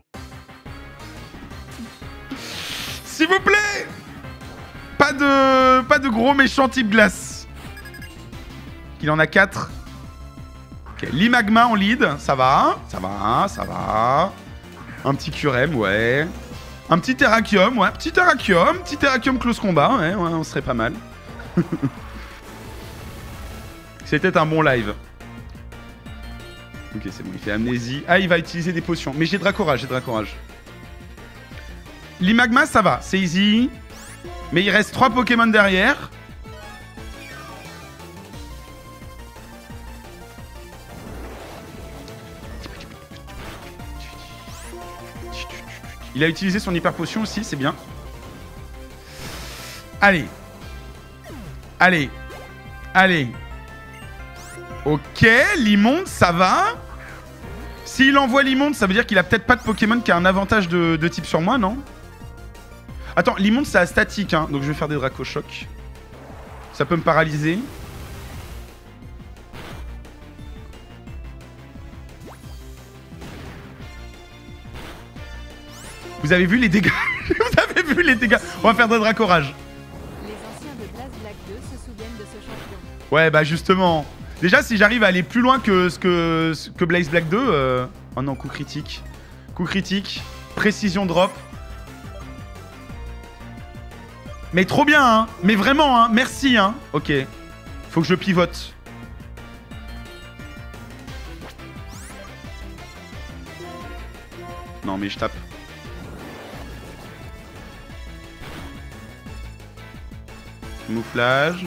S1: S'il vous plaît! Pas de gros méchants type glace. Il en a 4. Ok, l'Imagma en lead, ça va, ça va, ça va. Un petit Curem, ouais. Un petit Terrakium, ouais, petit Terrakium close combat, ouais, on serait pas mal. C'était un bon live. Ok, c'est bon, il fait amnésie. Ah, il va utiliser des potions. Mais j'ai Dracorage, L'Imagma, ça va, c'est easy. Mais il reste 3 Pokémon derrière. Il a utilisé son hyper potion aussi, c'est bien. Allez. Allez. Allez. Ok, l'immonde, ça va. S'il envoie l'immonde, ça veut dire qu'il a peut-être pas de Pokémon qui a un avantage de type sur moi, non? Attends, l'immonde, c'est à statique, hein, donc je vais faire des Dracochocs. Ça peut me paralyser. Vous avez vu les dégâts? Vous avez vu les dégâts? On va faire des Dracorages.
S3: Les anciens de Blaze Black 2 se souviennent de ce champion.
S1: Ouais, bah justement. Déjà, si j'arrive à aller plus loin que ce que Blaze Black 2... Oh non, coup critique. Coup critique. Précision drop. Mais trop bien, hein. Mais vraiment, hein. Merci, hein. Ok. Faut que je pivote. Non, mais je tape. Mouflage.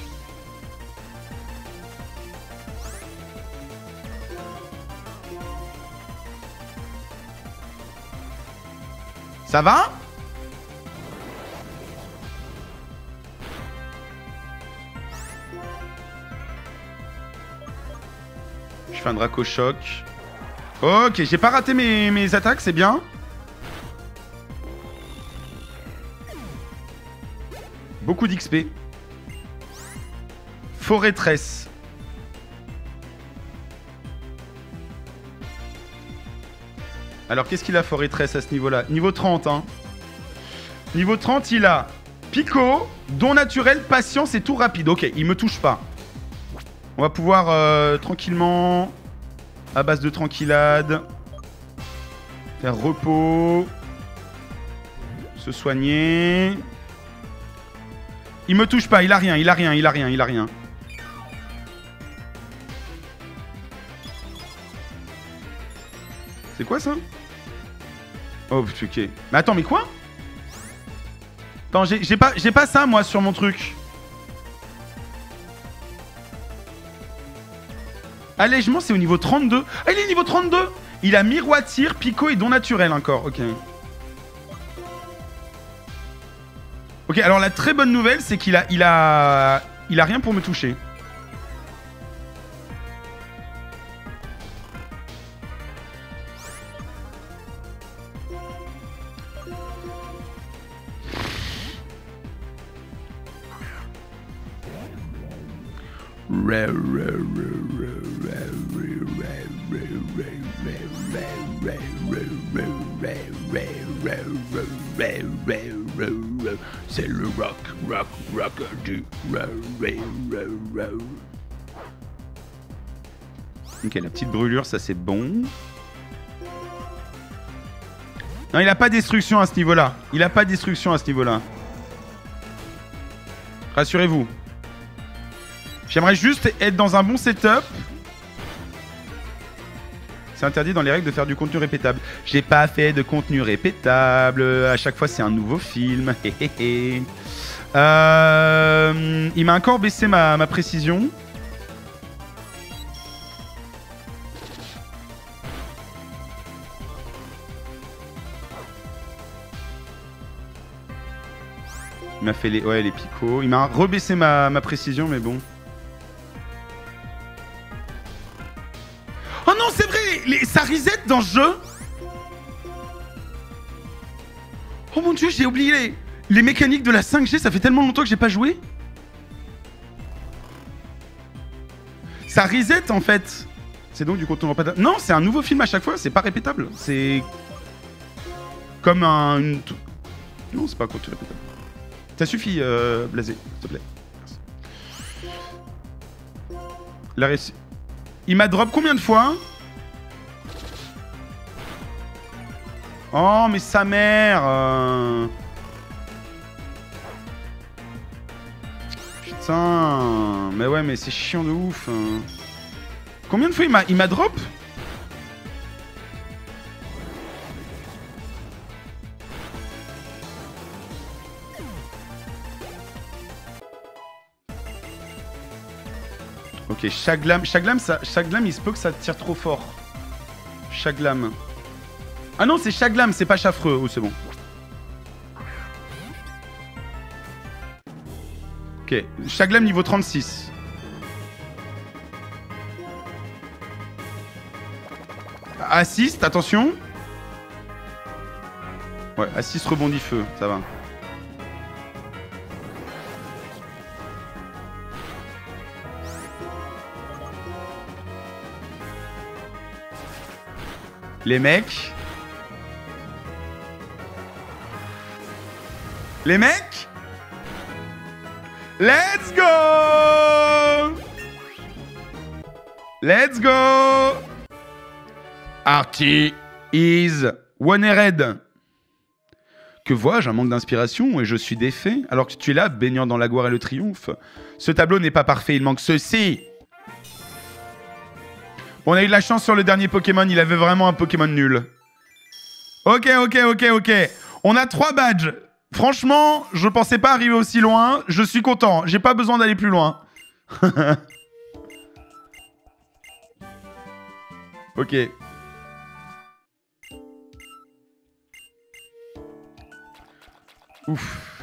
S1: Ça va? Je fais un Dracochoc. Ok, j'ai pas raté mes attaques, c'est bien. Beaucoup d'XP. Forêtresse. Alors, qu'est-ce qu'il a, Forêtresse, à ce niveau-là? Niveau 30, hein. Niveau 30, il a Pico, don naturel, patience et tout rapide. Ok, il me touche pas. On va pouvoir tranquillement, à base de tranquillade, faire repos, se soigner. Il me touche pas, il a rien, il a rien, il a rien, il a rien. C'est quoi ça? Oh, ok. Mais attends, mais quoi? Attends, j'ai pas ça, moi, sur mon truc. Allègement, c'est au niveau 32. Ah, il est niveau 32. Il a miroitir, picot et don naturel encore. Ok. Ok, alors la très bonne nouvelle, c'est qu'il a rien pour me toucher. C'est le rock du Ok, la petite brûlure, ça c'est bon. Non, il a pas destruction à ce niveau-là. Il a pas destruction à ce niveau-là. Rassurez-vous. J'aimerais juste être dans un bon setup. C'est interdit dans les règles de faire du contenu répétable. J'ai pas fait de contenu répétable. À chaque fois, c'est un nouveau film. Il m'a encore baissé ma précision. Il m'a fait les picots. Il m'a rebaissé ma précision, mais bon. Oh non, c'est vrai, ça reset dans ce jeu. Oh mon dieu, j'ai oublié les mécaniques de la 5G, ça fait tellement longtemps que j'ai pas joué. Ça reset en fait. C'est donc du contenu répétable. Non, c'est un nouveau film à chaque fois, c'est pas répétable. C'est comme un... Non, c'est pas un contenu répétable. Ça suffit, Blasé, s'il te plaît. La réussite. Il m'a drop combien de fois? Oh, mais sa mère Putain. Mais ouais, mais c'est chiant de ouf. Combien de fois il m'a drop? Ok, chaque lame, il se peut que ça tire trop fort. Chaque lame. Ah non, c'est chaque lame, c'est pas chaffreux. Oh, c'est bon. Ok, chaque lame niveau 36. Assist, attention. Ouais, assist rebondit feu, ça va. Les mecs. Les mecs. Let's go. Let's go. Artie is one red. Que vois-je? Un manque d'inspiration et je suis défait alors que tu es là, baignant dans la gloire et le triomphe. Ce tableau n'est pas parfait, il manque ceci. On a eu de la chance sur le dernier Pokémon, il avait vraiment un Pokémon nul. Ok. On a 3 badges. Franchement, je pensais pas arriver aussi loin. Je suis content, j'ai pas besoin d'aller plus loin. Ok. Ouf.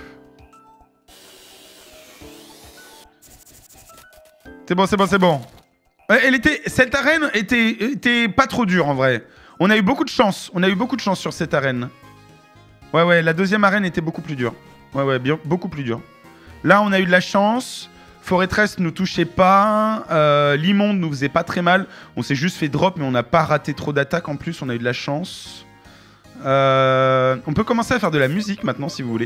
S1: C'est bon. Cette arène était pas trop dure en vrai. On a eu beaucoup de chance. Sur cette arène. Ouais, la deuxième arène était beaucoup plus dure. Ouais, bien, beaucoup plus dure. Là, on a eu de la chance. Forêtress ne nous touchait pas. L'immonde nous faisait pas très mal. On s'est juste fait drop, mais on n'a pas raté trop d'attaques en plus. On a eu de la chance. On peut commencer à faire de la musique maintenant, si vous voulez.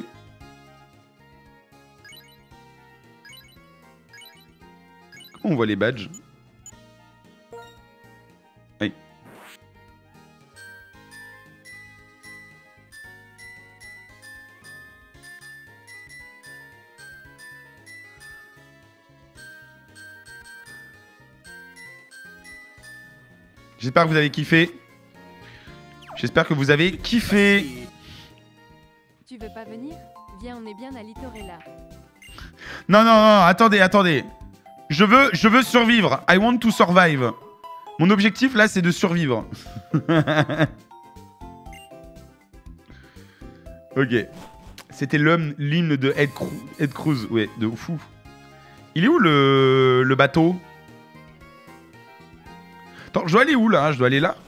S1: Comment on voit les badges? Oui. J'espère que vous avez kiffé. J'espère que vous avez kiffé.
S3: Tu veux pas venir? Viens, on est bien à Litorella.
S1: Non, non, non, attendez, attendez. Je veux survivre. I want to survive. Mon objectif, là, c'est de survivre. Ok. C'était l'hymne de Ed Cruz. Ouais, de fou. Il est où le bateau? Attends, je dois aller où, là? Je dois aller là?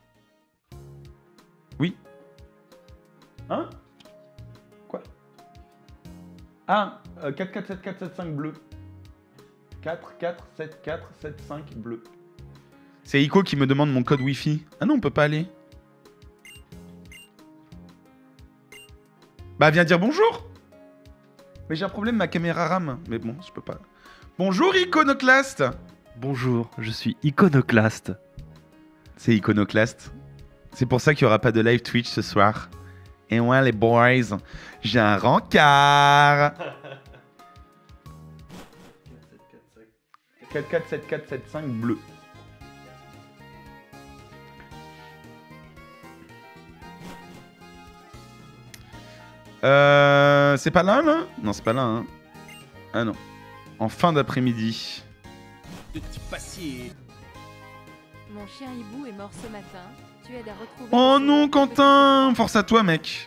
S1: Oui. Hein? Quoi? Ah, 4, 4, 7, 4, 7, 5 bleu. 4, 4, 7, 4, 7, 5 bleu. C'est Ico qui me demande mon code Wi-Fi. Ah non, on peut pas aller. Bah, viens dire bonjour. Mais j'ai un problème, ma caméra rame. Mais bon, je peux pas. Bonjour, Iconoclaste.
S4: Bonjour, je suis Iconoclaste.
S1: C'est Iconoclaste. C'est pour ça qu'il n'y aura pas de live Twitch ce soir. Et ouais, les boys, j'ai un rencard. 4, 4, 7, 4, 7, 5 bleu. C'est pas là, là? Non, c'est pas là, hein. Ah non. En fin d'après-midi.
S2: Petit passier.
S3: Mon chien hibou est mort ce matin. Tu aides à retrouver...
S1: Oh non, Quentin! Force à toi, mec.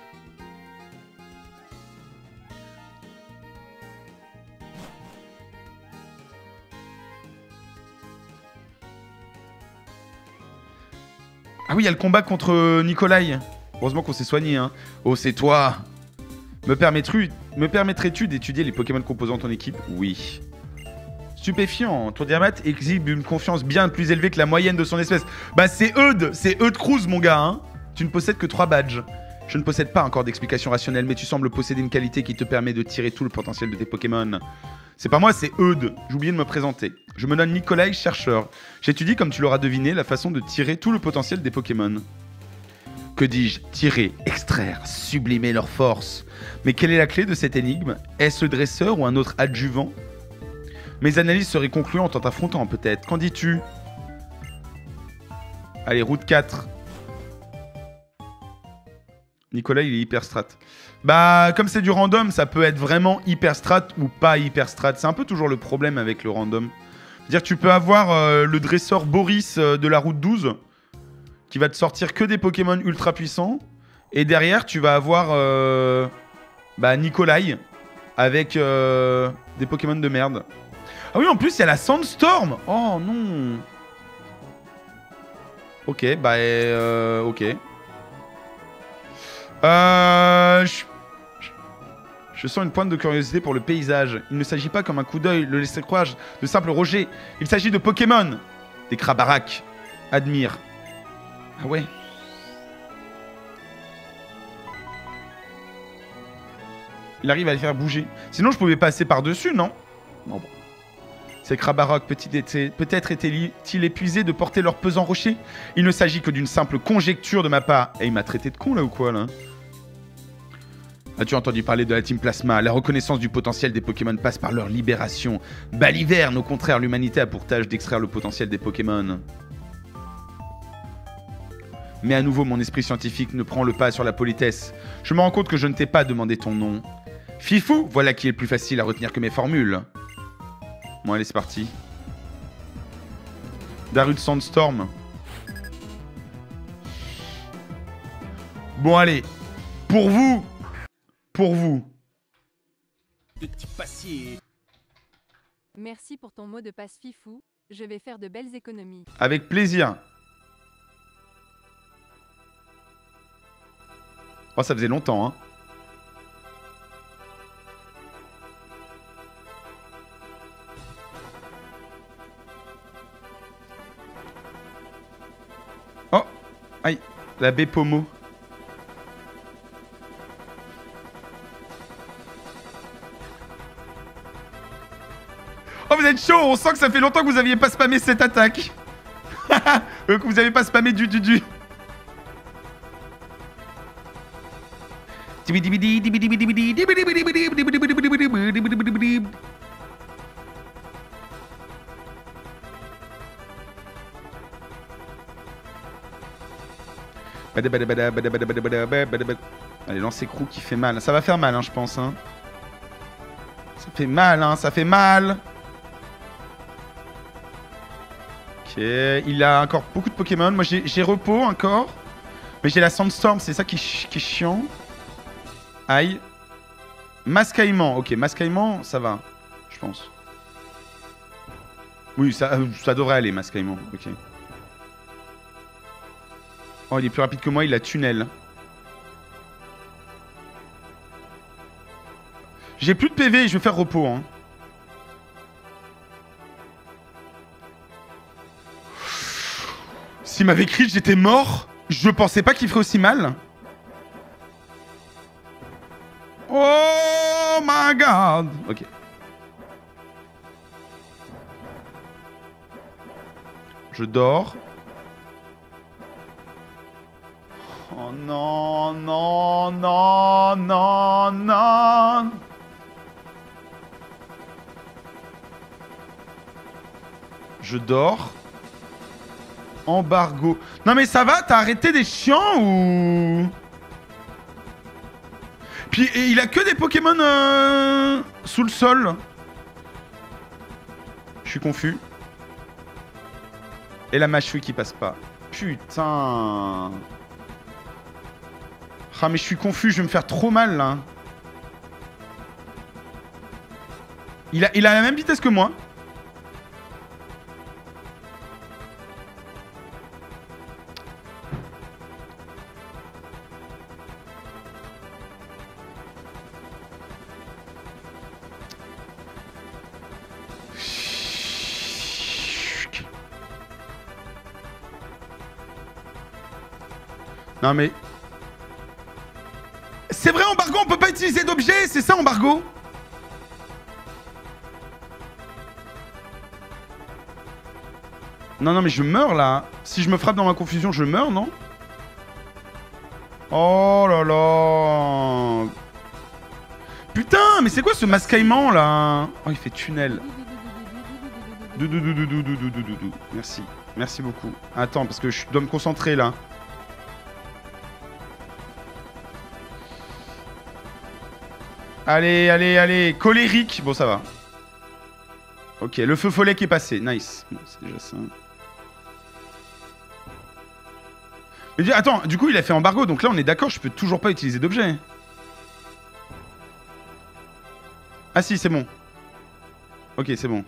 S1: Ah oui, il y a le combat contre Nikolai. Heureusement qu'on s'est soigné, hein. Oh, c'est toi. Me permettrais-tu d'étudier les Pokémon composant ton équipe? Oui. Stupéfiant. Ton Diamant exhibe une confiance bien plus élevée que la moyenne de son espèce. Bah, c'est Eudes Cruz, mon gars, hein. Tu ne possèdes que 3 badges. Je ne possède pas encore d'explication rationnelle, mais tu sembles posséder une qualité qui te permet de tirer tout le potentiel de tes Pokémon. C'est pas moi, c'est Eudes. J'ai oublié de me présenter. Je me nomme Nikolai, chercheur. J'étudie, comme tu l'auras deviné, la façon de tirer tout le potentiel des Pokémon. Que dis-je? Tirer, extraire, sublimer leur force. Mais quelle est la clé de cette énigme? Est-ce le dresseur ou un autre adjuvant? Mes analyses seraient concluantes en t'affrontant, peut-être. Qu'en dis-tu? Allez, route 4. Nicolas, il est hyper strat. Bah, comme c'est du random, ça peut être vraiment hyper strat ou pas hyper strat. C'est un peu toujours le problème avec le random. C'est-à-dire que tu peux avoir le dresseur Boris de la route 12 qui va te sortir que des Pokémon ultra puissants. Et derrière, tu vas avoir Nikolai avec des Pokémon de merde. Ah oui, en plus, il y a la Sandstorm. Oh non. Ok, bah ok. Je sens une pointe de curiosité pour le paysage. Il ne s'agit pas comme un coup d'œil, le laisser croire de simple Roger. Il s'agit de Pokémon. Des Krabarak. Admire. Ah ouais. Il arrive à les faire bouger. Sinon, je pouvais passer par-dessus, non? Non, bon. Ces Krabarak, peut-être étaient-ils épuisés de porter leurs pesants rochers? Il ne s'agit que d'une simple conjecture de ma part. Et il m'a traité de con, là, ou quoi, là? As-tu entendu parler de la Team Plasma? La reconnaissance du potentiel des Pokémon passe par leur libération. Baliverne, au contraire, l'humanité a pour tâche d'extraire le potentiel des Pokémon. Mais à nouveau, mon esprit scientifique ne prend le pas sur la politesse. Je me rends compte que je ne t'ai pas demandé ton nom. Fifou, voilà qui est le plus facile à retenir que mes formules. Bon, allez, c'est parti. Darud Sandstorm. Bon, allez. Pour vous.
S2: Petit passier.
S3: Merci pour ton mot de passe fifou. Je vais faire de belles économies.
S1: Avec plaisir. Oh, ça faisait longtemps, hein. Oh, aïe, la baie Pomo. Oh, vous êtes chaud, on sent que ça fait longtemps que vous aviez pas spammé cette attaque. Que vous avez pas spammé du. Allez, lancer crew qui fait mal. Ça va faire mal, hein, je pense. Hein. Ça fait mal, hein, ça fait mal. Ok, il a encore beaucoup de Pokémon. Moi, j'ai repos encore. Mais j'ai la Sandstorm, c'est ça qui est chiant. Aïe. Mascaillement. Ok, mascaillement, ça va, je pense. Oui, ça devrait aller, mascaillement. Ok. Oh, il est plus rapide que moi, il a tunnel. J'ai plus de PV, je vais faire repos. Hein. S'il m'avait crit, j'étais mort. Je pensais pas qu'il ferait aussi mal. Oh my god. Ok. Je dors. Oh non, non, non, non, non. Je dors. Embargo. Non mais ça va, t'as arrêté des chiants ou... Puis il a que des Pokémon sous le sol. Je suis confus. Et la Mashui qui passe pas. Putain. Ah mais je suis confus, je vais me faire trop mal là. Il a la même vitesse que moi. Non mais... C'est vrai, embargo, on peut pas utiliser d'objets, c'est ça, embargo? Non, non, mais je meurs, là. Si je me frappe dans ma confusion, je meurs, non? Oh là là. Putain, mais c'est quoi ce mascaillement, là? Oh, il fait tunnel. Merci. Merci beaucoup. Attends, parce que je dois me concentrer, là. Allez, allez, allez. Colérique. Bon, ça va. Ok, le feu follet qui est passé. Nice. Bon, c'est déjà ça. Mais attends, du coup, il a fait embargo. Donc là, on est d'accord, je peux toujours pas utiliser d'objet. Ah si, c'est bon. Ok, c'est bon.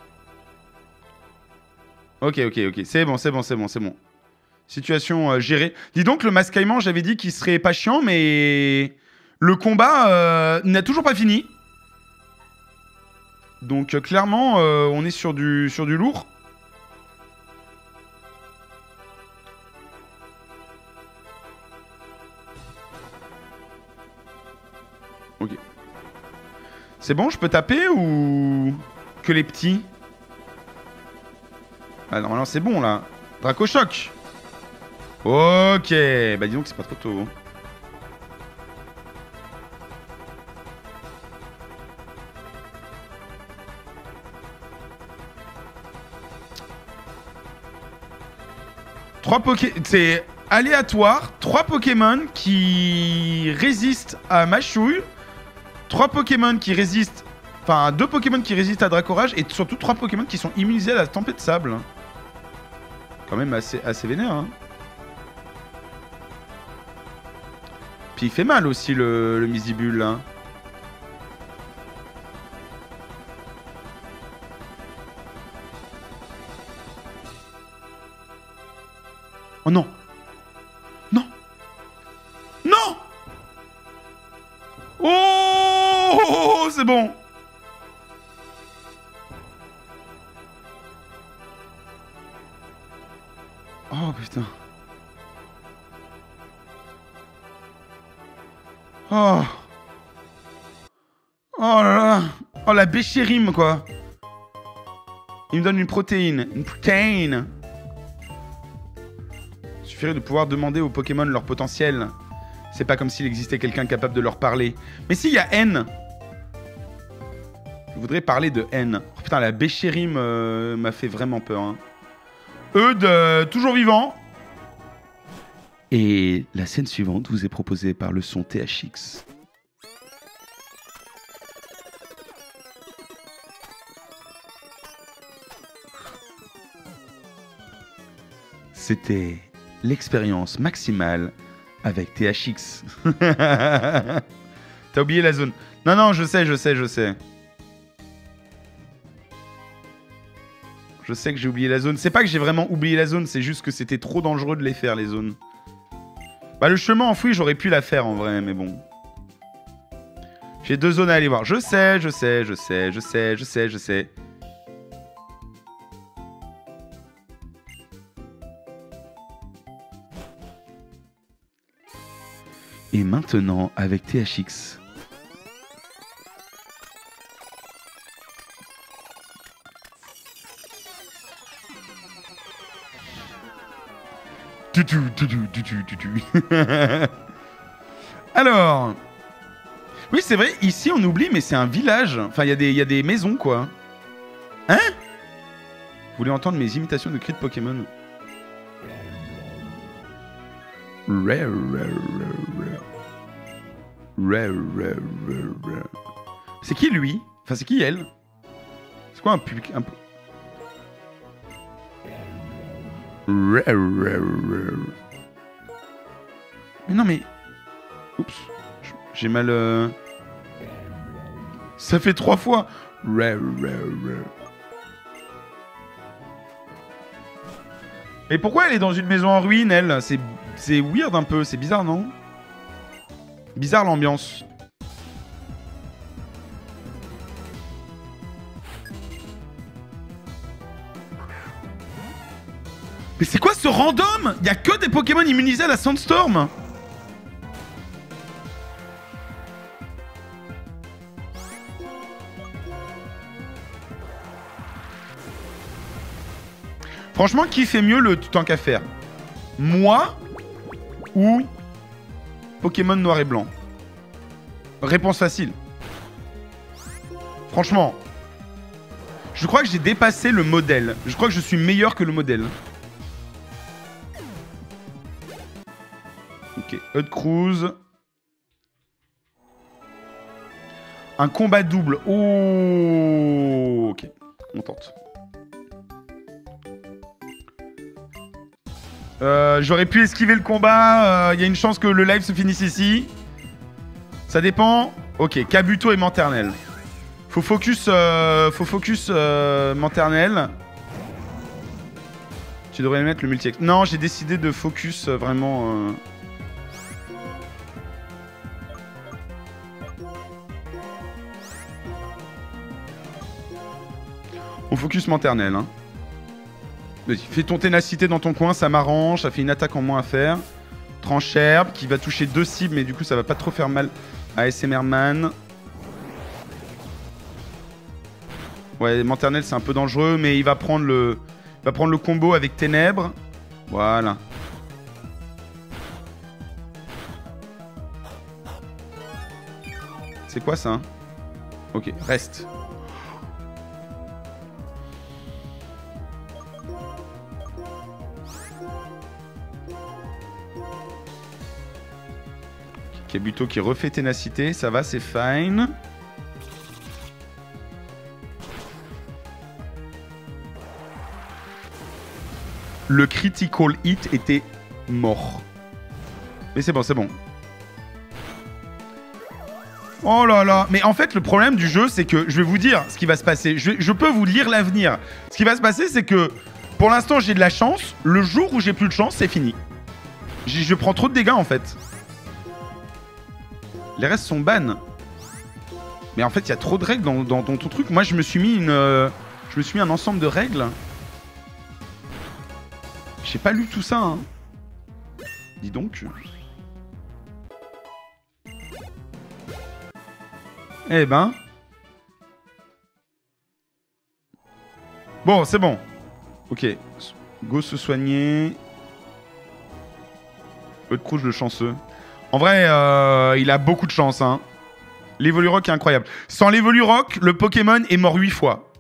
S1: Ok, ok, ok. C'est bon, c'est bon, c'est bon, c'est bon. Situation gérée. Dis donc, le mascaillement, j'avais dit qu'il serait pas chiant, mais... Le combat n'a toujours pas fini. Donc clairement, on est sur du lourd. Ok. C'est bon, je peux taper ou... Que les petits? Ah normalement c'est bon là. Dracochoc. Ok. Bah dis donc c'est pas trop tôt. C'est aléatoire. 3 Pokémon qui résistent à Machouille. 3 Pokémon qui résistent... Enfin, 2 Pokémon qui résistent à Dracorage. Et surtout 3 Pokémon qui sont immunisés à la tempête de sable. Quand même assez vénère. Hein. Puis il fait mal aussi le Misibule là. Oh non! Non! Non! Oh! C'est bon! Oh putain. Oh. Oh là là. Oh la béchérime quoi. Il me donne une protéine. Une protéine. Il suffirait de pouvoir demander aux Pokémon leur potentiel. C'est pas comme s'il existait quelqu'un capable de leur parler. Mais si, il y a N. Je voudrais parler de N. Oh, putain, la béchérime m'a fait vraiment peur. Hein. Eudes, toujours vivant. Et la scène suivante vous est proposée par le son THX. C'était l'expérience maximale avec THX. T'as oublié la zone. Non, non, je sais. Je sais que j'ai oublié la zone. C'est pas que j'ai vraiment oublié la zone, c'est juste que c'était trop dangereux de les faire, les zones. Bah, le chemin enfoui, j'aurais pu la faire en vrai, mais bon. J'ai 2 zones à aller voir. Je sais. Et maintenant, avec THX. Alors... Oui, c'est vrai, ici on oublie, mais c'est un village. Enfin, il y a des maisons, quoi. Hein? Vous voulez entendre mes imitations de cris de Pokémon? C'est qui lui? Enfin, c'est qui elle? C'est quoi un public un peu... Mais non, mais... Oups. J'ai mal... Ça fait 3 fois. Et pourquoi elle est dans une maison en ruine, elle? C'est weird un peu, c'est bizarre, non? Bizarre l'ambiance. Mais c'est quoi ce random? Y a que des Pokémon immunisés à la Sandstorm? Franchement, qui fait mieux le tant qu'à faire? Moi ou Pokémon noir et blanc? Réponse facile. Franchement, je crois que j'ai dépassé le modèle. Je crois que je suis meilleur que le modèle. Ok, Hut Cruise. Un combat double. Oh, ok, on tente. J'aurais pu esquiver le combat. Il y a une chance que le live se finisse ici. Ça dépend. Ok, Kabuto et Manternel. Faut focus Manternel. Tu devrais mettre le multi. Non, j'ai décidé de focus vraiment. On focus Manternel, hein. Vas-y, fais ton ténacité dans ton coin, ça m'arrange, ça fait une attaque en moins à faire. Tranche herbe, qui va toucher 2 cibles, mais du coup ça va pas trop faire mal à ASMR Man. Ouais, Manternel c'est un peu dangereux, mais il va prendre le combo avec Ténèbres. Voilà. C'est quoi ça? Ok, reste. Kabuto qui refait ténacité, ça va, c'est fine. Le critical hit était mort. Mais c'est bon, c'est bon. Oh là là. Mais en fait, le problème du jeu, c'est que je vais vous dire ce qui va se passer. Je peux vous lire l'avenir. Ce qui va se passer, c'est que pour l'instant, j'ai de la chance. Le jour où j'ai plus de chance, c'est fini. Je prends trop de dégâts, en fait. Les restes sont ban. Mais en fait, il y a trop de règles dans ton truc. Moi, je me suis mis un ensemble de règles. J'ai pas lu tout ça, hein. Dis donc. Eh ben. Bon, c'est bon. Ok. Go se soigner. Eutcrouge le chanceux. En vrai, il a beaucoup de chance, hein. L'Evolurock est incroyable. Sans l'Evolurock, le Pokémon est mort 8 fois.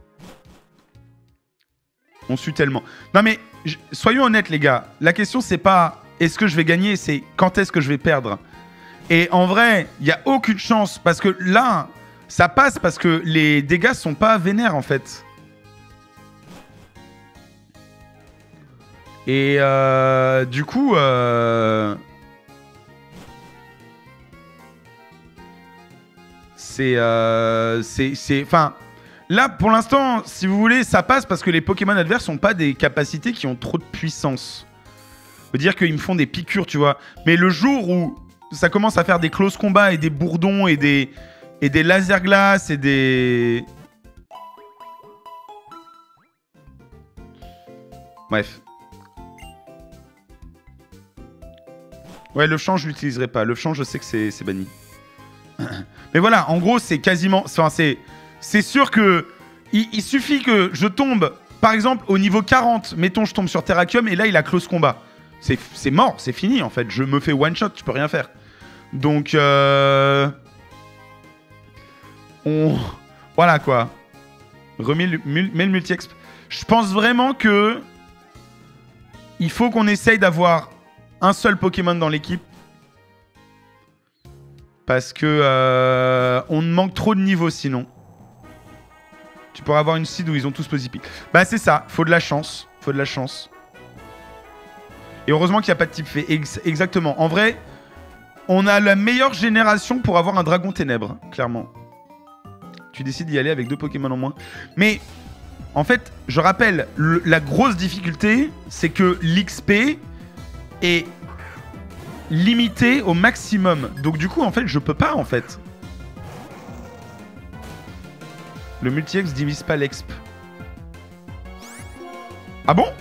S1: On sue tellement. Non mais, soyons honnêtes les gars. La question c'est pas est-ce que je vais gagner, c'est quand est-ce que je vais perdre. Et en vrai, il n'y a aucune chance. Parce que là, ça passe parce que les dégâts sont pas vénères, en fait. Et du coup... Enfin, là, pour l'instant, si vous voulez, ça passe parce que les Pokémon adverses n'ont pas des capacités qui ont trop de puissance. Ça veut dire qu'ils me font des piqûres, tu vois. Mais le jour où ça commence à faire des close combats et des bourdons et des laser glaces et des... Bref. Ouais, le champ, je l'utiliserai pas. Le champ, je sais que c'est banni. Mais voilà, en gros, c'est quasiment... Enfin, c'est sûr que... Il suffit que je tombe, par exemple, au niveau 40. Mettons, je tombe sur Terrakium et là, il a close combat. C'est mort, c'est fini, en fait. Je me fais one-shot, je peux rien faire. Donc, Voilà, quoi. Mets le multi-exp. Je pense vraiment que... Il faut qu'on essaye d'avoir un seul Pokémon dans l'équipe. Parce que on manque trop de niveaux sinon. Tu pourrais avoir une seed où ils ont tous Posipi. Bah c'est ça, faut de la chance. Faut de la chance. Et heureusement qu'il n'y a pas de type fée. Exactement. En vrai, on a la meilleure génération pour avoir un dragon ténèbres, clairement. Tu décides d'y aller avec 2 Pokémon en moins. Mais en fait, je rappelle, la grosse difficulté, c'est que l'XP est limité au maximum. Donc du coup, en fait, je peux pas, en fait. Le multi-ex divise pas l'exp. Ah bon?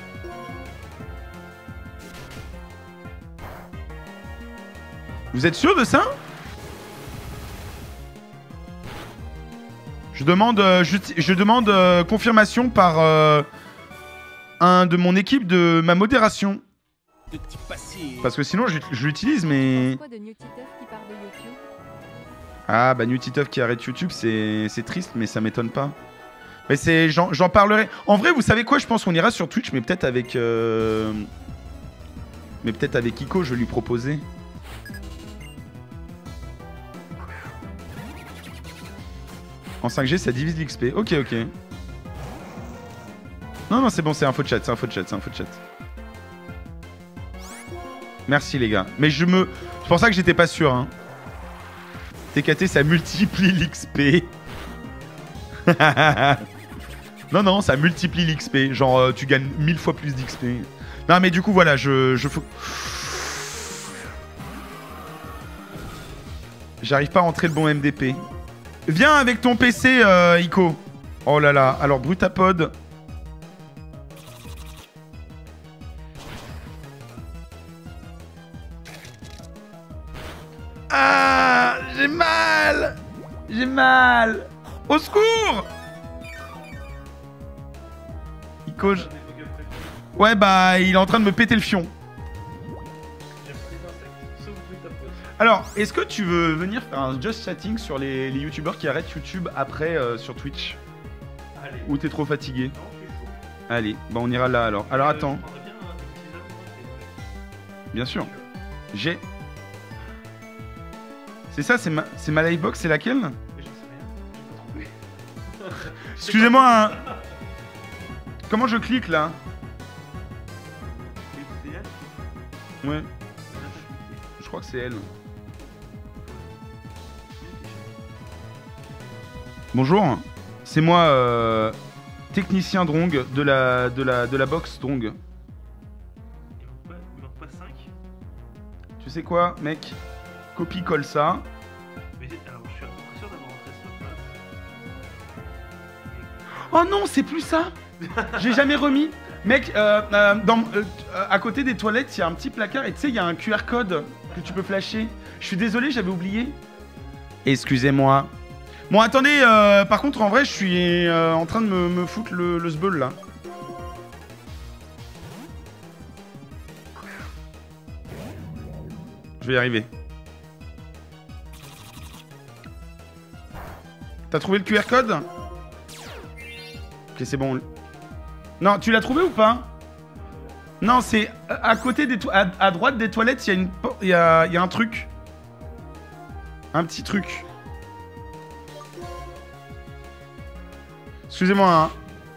S1: Vous êtes sûr de ça? Je demande confirmation par un de mon équipe de ma modération. Parce que sinon, je l'utilise, mais...
S3: Quoi de Newtiteuf qui part de YouTube?
S1: Ah, bah Newtiteuf qui arrête YouTube, c'est triste, mais ça m'étonne pas. Mais j'en parlerai. En vrai, vous savez quoi? Je pense qu'on ira sur Twitch, mais peut-être avec... Mais peut-être avec Ico, je vais lui proposer. En 5G, ça divise l'XP. Ok, ok. Non, non, c'est bon, c'est un faux chat, c'est un faux chat, c'est un faux chat. Merci, les gars. Mais c'est pour ça que j'étais pas sûr, hein. TKT, ça multiplie l'XP. Non, non, ça multiplie l'XP. Genre, tu gagnes 1000 fois plus d'XP. Non, mais du coup, voilà, J'arrive pas à entrer le bon MDP. Viens avec ton PC, Ico. Oh là là. Alors, Brutapod. Ah, j'ai mal. J'ai mal. Au secours. Ico, ouais, bah, il est en train de me péter le fion. Alors, est-ce que tu veux venir faire un just chatting sur les youtubeurs qui arrêtent YouTube après sur Twitch? Allez. Ou t'es trop fatigué? Non, je suis chaud. Allez, bah on ira là alors. Alors attends. Bien sûr. J'ai. C'est ça, c'est ma livebox, c'est laquelle? J'en sais rien. Excusez-moi. Hein. Comment je clique là? Ouais. Je crois que c'est elle. Bonjour, c'est moi, technicien Drong de la box Drong. Il manque pas 5. Tu sais quoi, mec? Copie-colle ça. Mais alors, je suis un peu sûr d'avoir rentré ça. Oh non, c'est plus ça. J'ai jamais remis. Mec, à côté des toilettes, il y a un petit placard et tu sais, il y a un QR code que tu peux flasher. Je suis désolé, j'avais oublié. Excusez-moi. Bon, attendez, par contre, en vrai, je suis en train de me foutre le sbeul, là. Je vais y arriver. T'as trouvé le QR code? Ok, c'est bon. Non, tu l'as trouvé ou pas? Non, c'est à côté des à droite des toilettes, il y a une il y a un truc. Un petit truc. Excusez-moi, hein.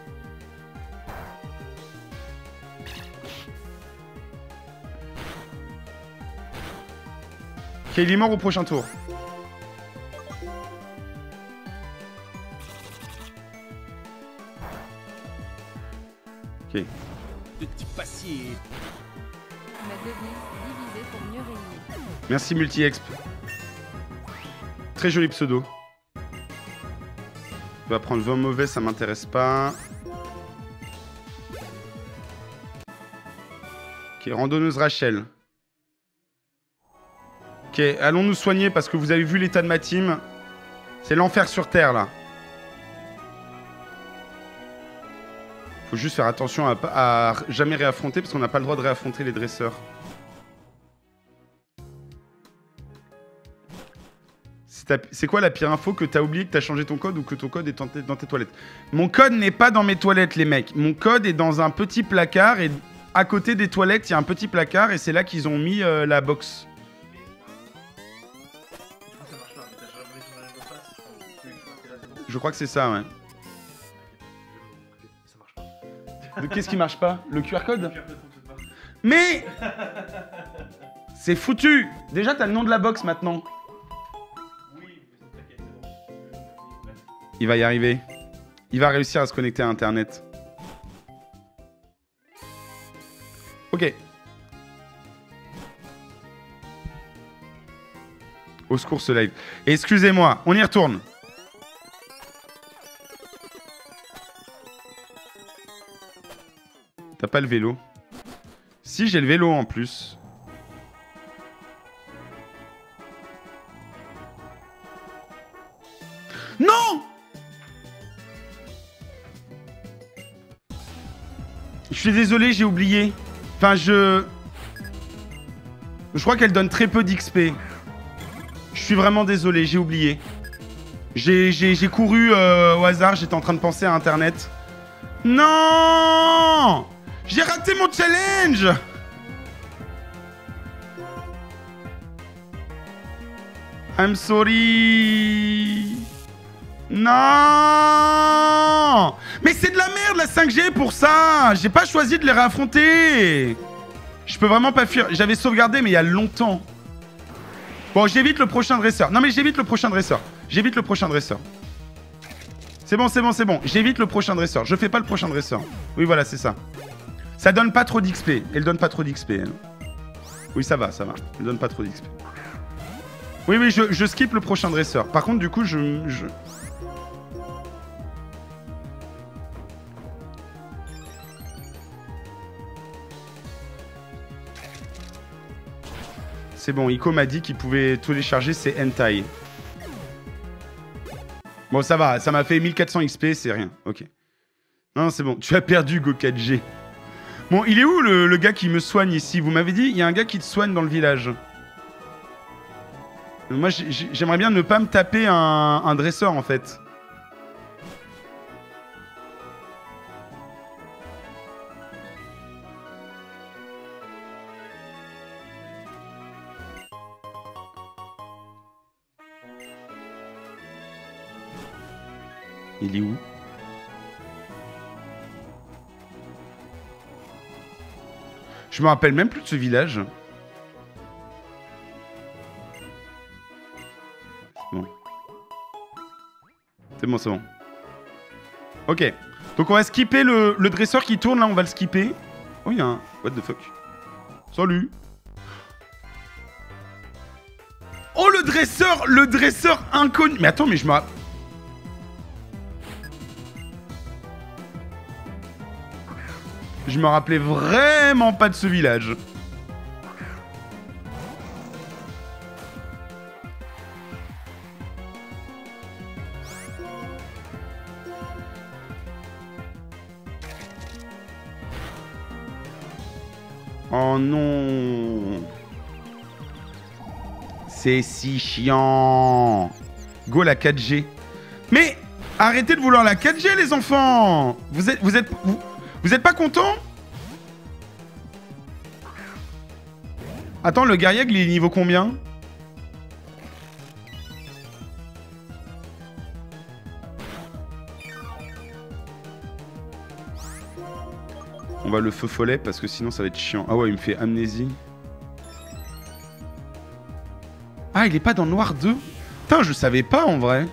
S1: Ok, il est mort au prochain tour. Ok.
S2: De type acier.
S3: Ma devise, diviser pour mieux régner.
S1: Merci multi-exp. Très joli pseudo. On va prendre 20 mauvais, ça m'intéresse pas. Ok, randonneuse Rachel. Ok, allons nous soigner parce que vous avez vu l'état de ma team. C'est l'enfer sur Terre, là. Faut juste faire attention à jamais réaffronter parce qu'on n'a pas le droit de réaffronter les dresseurs. C'est quoi la pire info, que t'as oublié que t'as changé ton code ou que ton code est dans tes toilettes? Mon code n'est pas dans mes toilettes, les mecs. Mon code est dans un petit placard et à côté des toilettes, il y a un petit placard et c'est là qu'ils ont mis la box. Je crois que c'est ça, ouais. Qu'est-ce qui marche pas? Le QR code? Mais c'est foutu. Déjà, t'as le nom de la box maintenant. Il va y arriver. Il va réussir à se connecter à Internet. Ok. Au secours ce live. Excusez-moi, on y retourne. T'as pas le vélo? Si, j'ai le vélo en plus. Non! Je suis désolé, j'ai oublié. Enfin, je crois qu'elle donne très peu d'XP. Je suis vraiment désolé, j'ai oublié. J'ai couru au hasard, j'étais en train de penser à Internet. Non! J'ai raté mon challenge! I'm sorry. Non! Mais c'est de la merde la 5G pour ça! J'ai pas choisi de les réaffronter! Je peux vraiment pas fuir. J'avais sauvegardé mais il y a longtemps. Bon, j'évite le prochain dresseur. Non mais j'évite le prochain dresseur. J'évite le prochain dresseur. C'est bon, c'est bon, c'est bon. J'évite le prochain dresseur. Je fais pas le prochain dresseur. Oui, voilà, c'est ça. Ça donne pas trop d'XP. Elle donne pas trop d'XP. Hein. Oui, ça va, ça va. Elle donne pas trop d'XP. Oui, oui, je skip le prochain dresseur. Par contre, du coup, C'est bon, Ico m'a dit qu'il pouvait télécharger ses hentai. Bon, ça va, ça m'a fait 1400 XP, c'est rien. Ok. Non, c'est bon. Tu as perdu, Go 4G. Bon, il est où le gars qui me soigne ici? Vous m'avez dit, il y a un gars qui te soigne dans le village. Moi, j'aimerais bien ne pas me taper un dresseur, en fait. Il est où? Je me rappelle même plus de ce village. Bon. C'est bon, c'est bon. Ok. Donc on va skipper le dresseur qui tourne, là, on va le skipper. Oh, il y a un... What the fuck? Salut. Oh, le dresseur inconnu. Mais attends, mais je me rappelle... Je me rappelais vraiment pas de ce village. Oh non. C'est si chiant. Go la 4G. Mais arrêtez de vouloir la 4G les enfants. Vous êtes pas content? Attends, le guerrier, il est niveau combien? On va le feu follet parce que sinon ça va être chiant. Ah ouais, il me fait amnésie. Ah, il est pas dans Noir 2? Putain, je savais pas en vrai.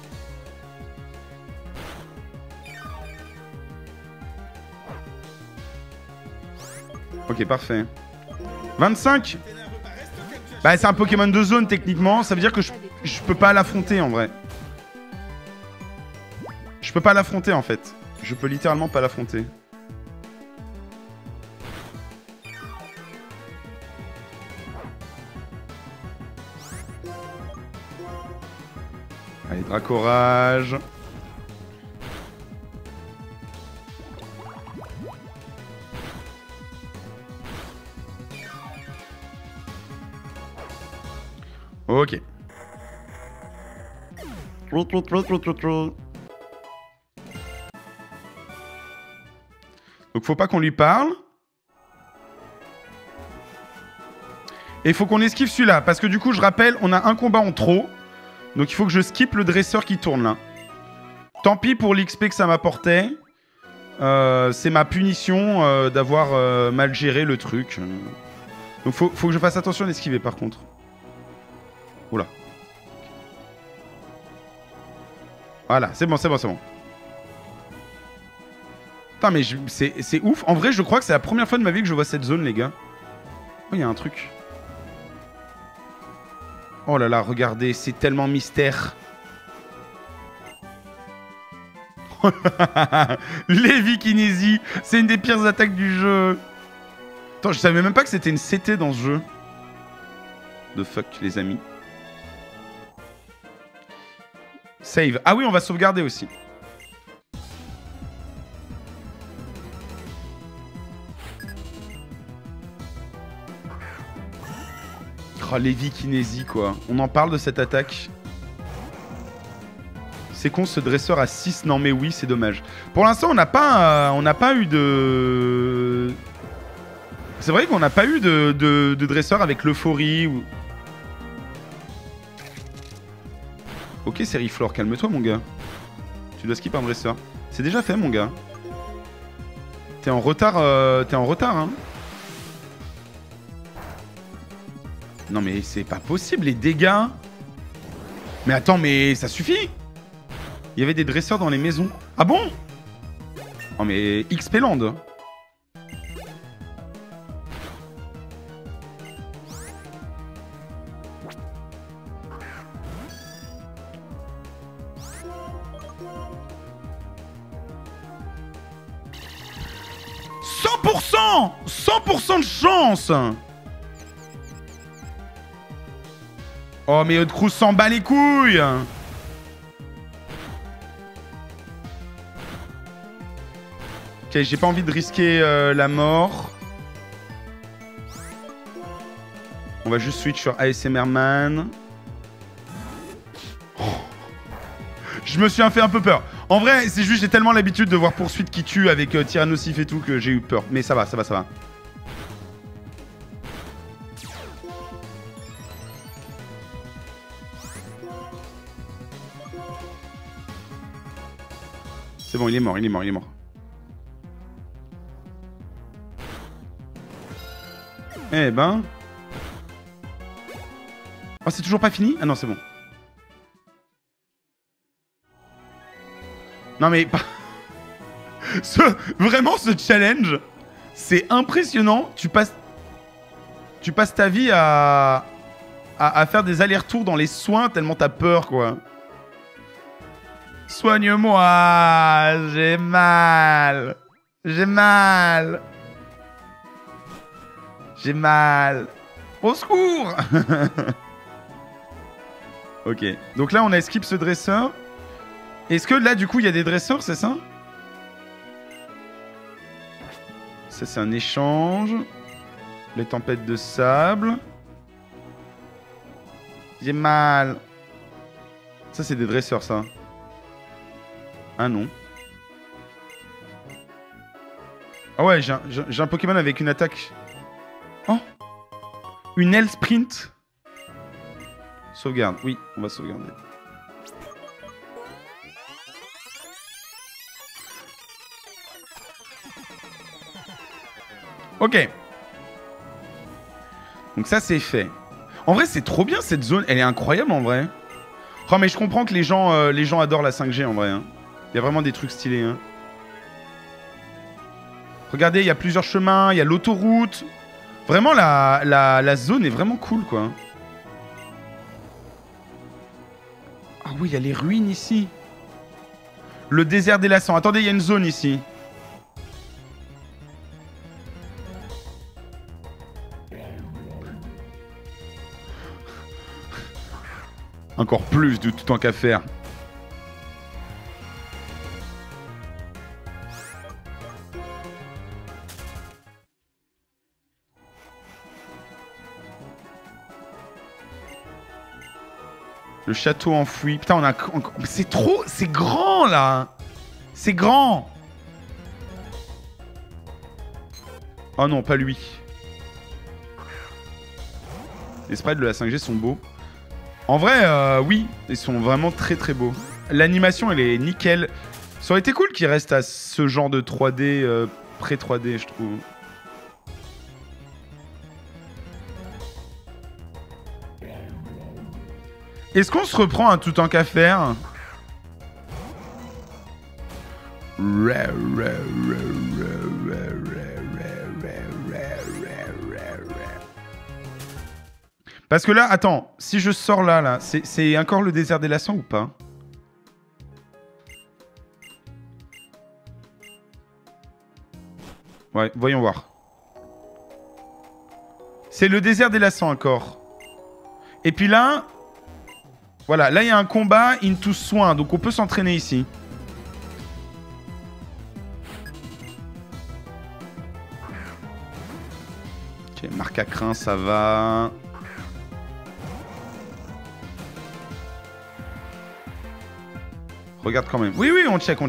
S1: Ok, parfait. 25. Bah, c'est un Pokémon de zone techniquement. Ça veut dire que je peux pas l'affronter en vrai. Je peux pas l'affronter en fait. Je peux littéralement pas l'affronter. Allez, Dracorage. Ok. Donc faut pas qu'on lui parle. Et il faut qu'on esquive celui-là. Parce que du coup, je rappelle, on a un combat en trop. Donc il faut que je skip le dresseur qui tourne là. Tant pis pour l'XP que ça m'apportait. C'est ma punition d'avoir mal géré le truc. Donc faut que je fasse attention à l'esquiver par contre. Oula. Voilà, c'est bon, c'est bon, c'est bon. Putain, mais c'est ouf. En vrai, je crois que c'est la première fois de ma vie que je vois cette zone, les gars. Oh, il y a un truc. Oh là là, regardez, c'est tellement mystère. Lévikinésie, c'est une des pires attaques du jeu. Attends, je savais même pas que c'était une CT dans ce jeu. The fuck, les amis. Save. Ah oui, on va sauvegarder aussi. Oh, Lévikinésie, quoi. On en parle de cette attaque. C'est con, ce dresseur à 6. Non, mais oui, c'est dommage. Pour l'instant, on n'a pas eu de... C'est vrai qu'on n'a pas eu de dresseur avec l'euphorie ou... Ok, Sériflore, calme-toi, mon gars. Tu dois skip un dresseur. C'est déjà fait, mon gars. T'es en retard, hein. Non, mais c'est pas possible, les dégâts. Mais attends, mais ça suffit. Il y avait des dresseurs dans les maisons. Ah bon? Oh, mais XP Land. « 100% de chance. Oh, mais Eudcruz s'en bat les couilles. Ok, j'ai pas envie de risquer la mort. On va juste switch sur ASMR Man. Oh. Je me suis fait un peu peur. En vrai, c'est juste j'ai tellement l'habitude de voir poursuite qui tue avec Tyrannosif et tout que j'ai eu peur. Mais ça va, ça va, ça va. C'est bon, il est mort, il est mort, il est mort. Eh ben... Oh, c'est toujours pas fini? Ah non, c'est bon. Non mais... Vraiment, ce challenge, c'est impressionnant. Tu passes ta vie à faire des allers-retours dans les soins tellement t'as peur, quoi. Soigne-moi, j'ai mal. J'ai mal. J'ai mal. Au secours. Ok, donc là on a skip ce dresseur. Est-ce que là du coup il y a des dresseurs, c'est ça? Ça c'est un échange. Les tempêtes de sable. J'ai mal. Ça c'est des dresseurs ça. Ah non. Ah ouais, j'ai un Pokémon avec une attaque. Oh. Une aile sprint. Sauvegarde. Oui, on va sauvegarder. Ok. Donc ça, c'est fait. En vrai, c'est trop bien cette zone. Elle est incroyable en vrai. Oh, mais je comprends que les gens adorent la 5G en vrai. Hein. Il y a vraiment des trucs stylés. Hein. Regardez, il y a plusieurs chemins, il y a l'autoroute. Vraiment, la zone est vraiment cool, quoi. Ah oui, il y a les ruines ici. Le désert des lassans. Attendez, il y a une zone ici. Encore plus de tout tant qu'à faire. Le château enfoui. Putain, on a... C'est trop... C'est grand, là. C'est grand. Oh non, pas lui. Les sprites de la 5G sont beaux. En vrai, oui. Ils sont vraiment très très beaux. L'animation, elle est nickel. Ça aurait été cool qu'il reste à ce genre de 3D, pré-3D, je trouve. Est-ce qu'on se reprend un tout tant qu'à faire? Parce que là, attends, si je sors là, c'est encore le désert des lassans ou pas? Ouais, voyons voir. C'est le désert des lassans encore. Et puis là... Voilà, là il y a un combat into soin, donc on peut s'entraîner ici. Ok, marque à crin, ça va. Regarde quand même. Oui, oui, on check.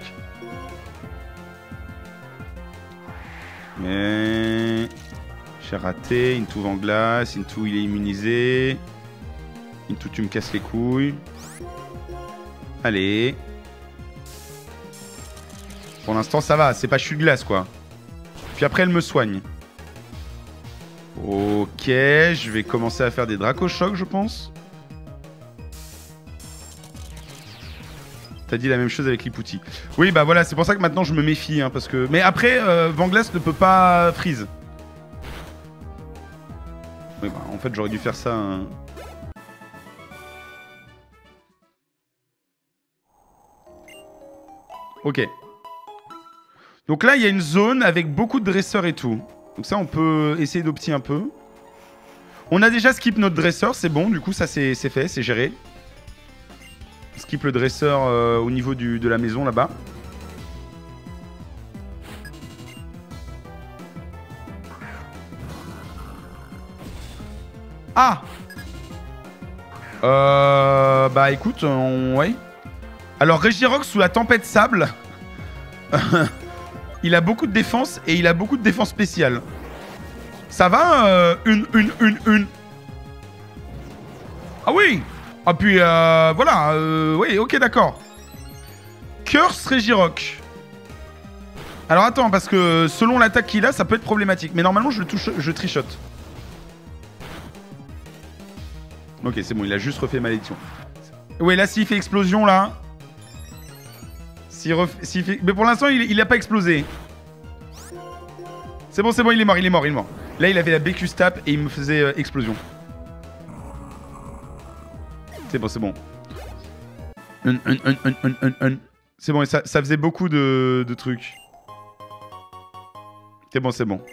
S1: Mais... J'ai raté, into vent glace, into il est immunisé. Into, tu me casses les couilles. Allez. Pour l'instant, ça va. C'est pas chute glace, quoi. Puis après, elle me soigne. Ok. Je vais commencer à faire des dracochocs, je pense. T'as dit la même chose avec l'Ipouti. Oui, bah voilà. C'est pour ça que maintenant, je me méfie. Hein, parce que... Mais après, vent glace ne peut pas freeze. Oui, bah, en fait, j'aurais dû faire ça... Hein. Ok. Donc là, il y a une zone avec beaucoup de dresseurs et tout. Donc ça, on peut essayer d'opti un peu. On a déjà skip notre dresseur, c'est bon. Du coup, ça, c'est fait, c'est géré. Skip le dresseur au niveau de la maison, là-bas. Ah bah écoute, ouais. Alors Regirock sous la tempête sable, il a beaucoup de défense et il a beaucoup de défense spéciale. Ça va une. Ah oui. Ah puis voilà, oui, ok d'accord. Curse Regirock. Alors attends, parce que selon l'attaque qu'il a, ça peut être problématique. Mais normalement je le touche, je trichote. Ok, c'est bon, il a juste refait malédiction. Ouais, là s'il fait explosion là... Mais pour l'instant, il a pas explosé. C'est bon, il est mort. Là, il avait la BQ Stap et il me faisait explosion. C'est bon. C'est bon, et ça faisait beaucoup de trucs. C'est bon.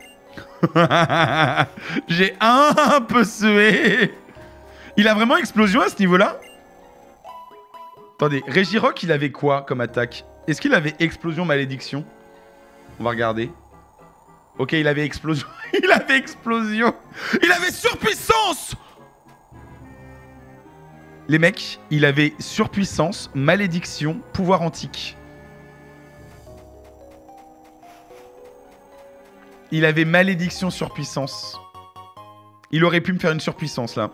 S1: J'ai un peu sué. Il a vraiment explosion à ce niveau-là? Attendez, Regirock, il avait quoi comme attaque? Est-ce qu'il avait explosion, malédiction? On va regarder. Ok, il avait explosion. Il avait explosion. Il avait surpuissance. Les mecs, il avait surpuissance, malédiction, pouvoir antique. Il avait malédiction, surpuissance. Il aurait pu me faire une surpuissance, là.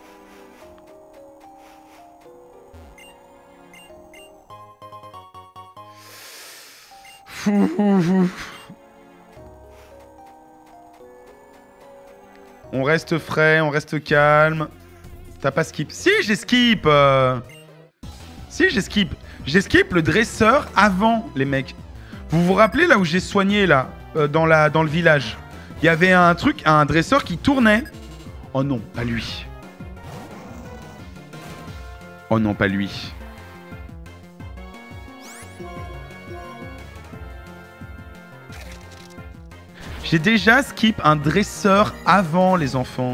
S1: On reste frais, on reste calme. T'as pas skip? Si, j'ai skip. Si, j'ai skip. J'ai skip le dresseur avant, les mecs. Vous vous rappelez là où j'ai soigné, là, dans le village? Il y avait un truc, un dresseur qui tournait. Oh non, pas lui. Oh non, pas lui. J'ai déjà skip un dresseur avant les enfants.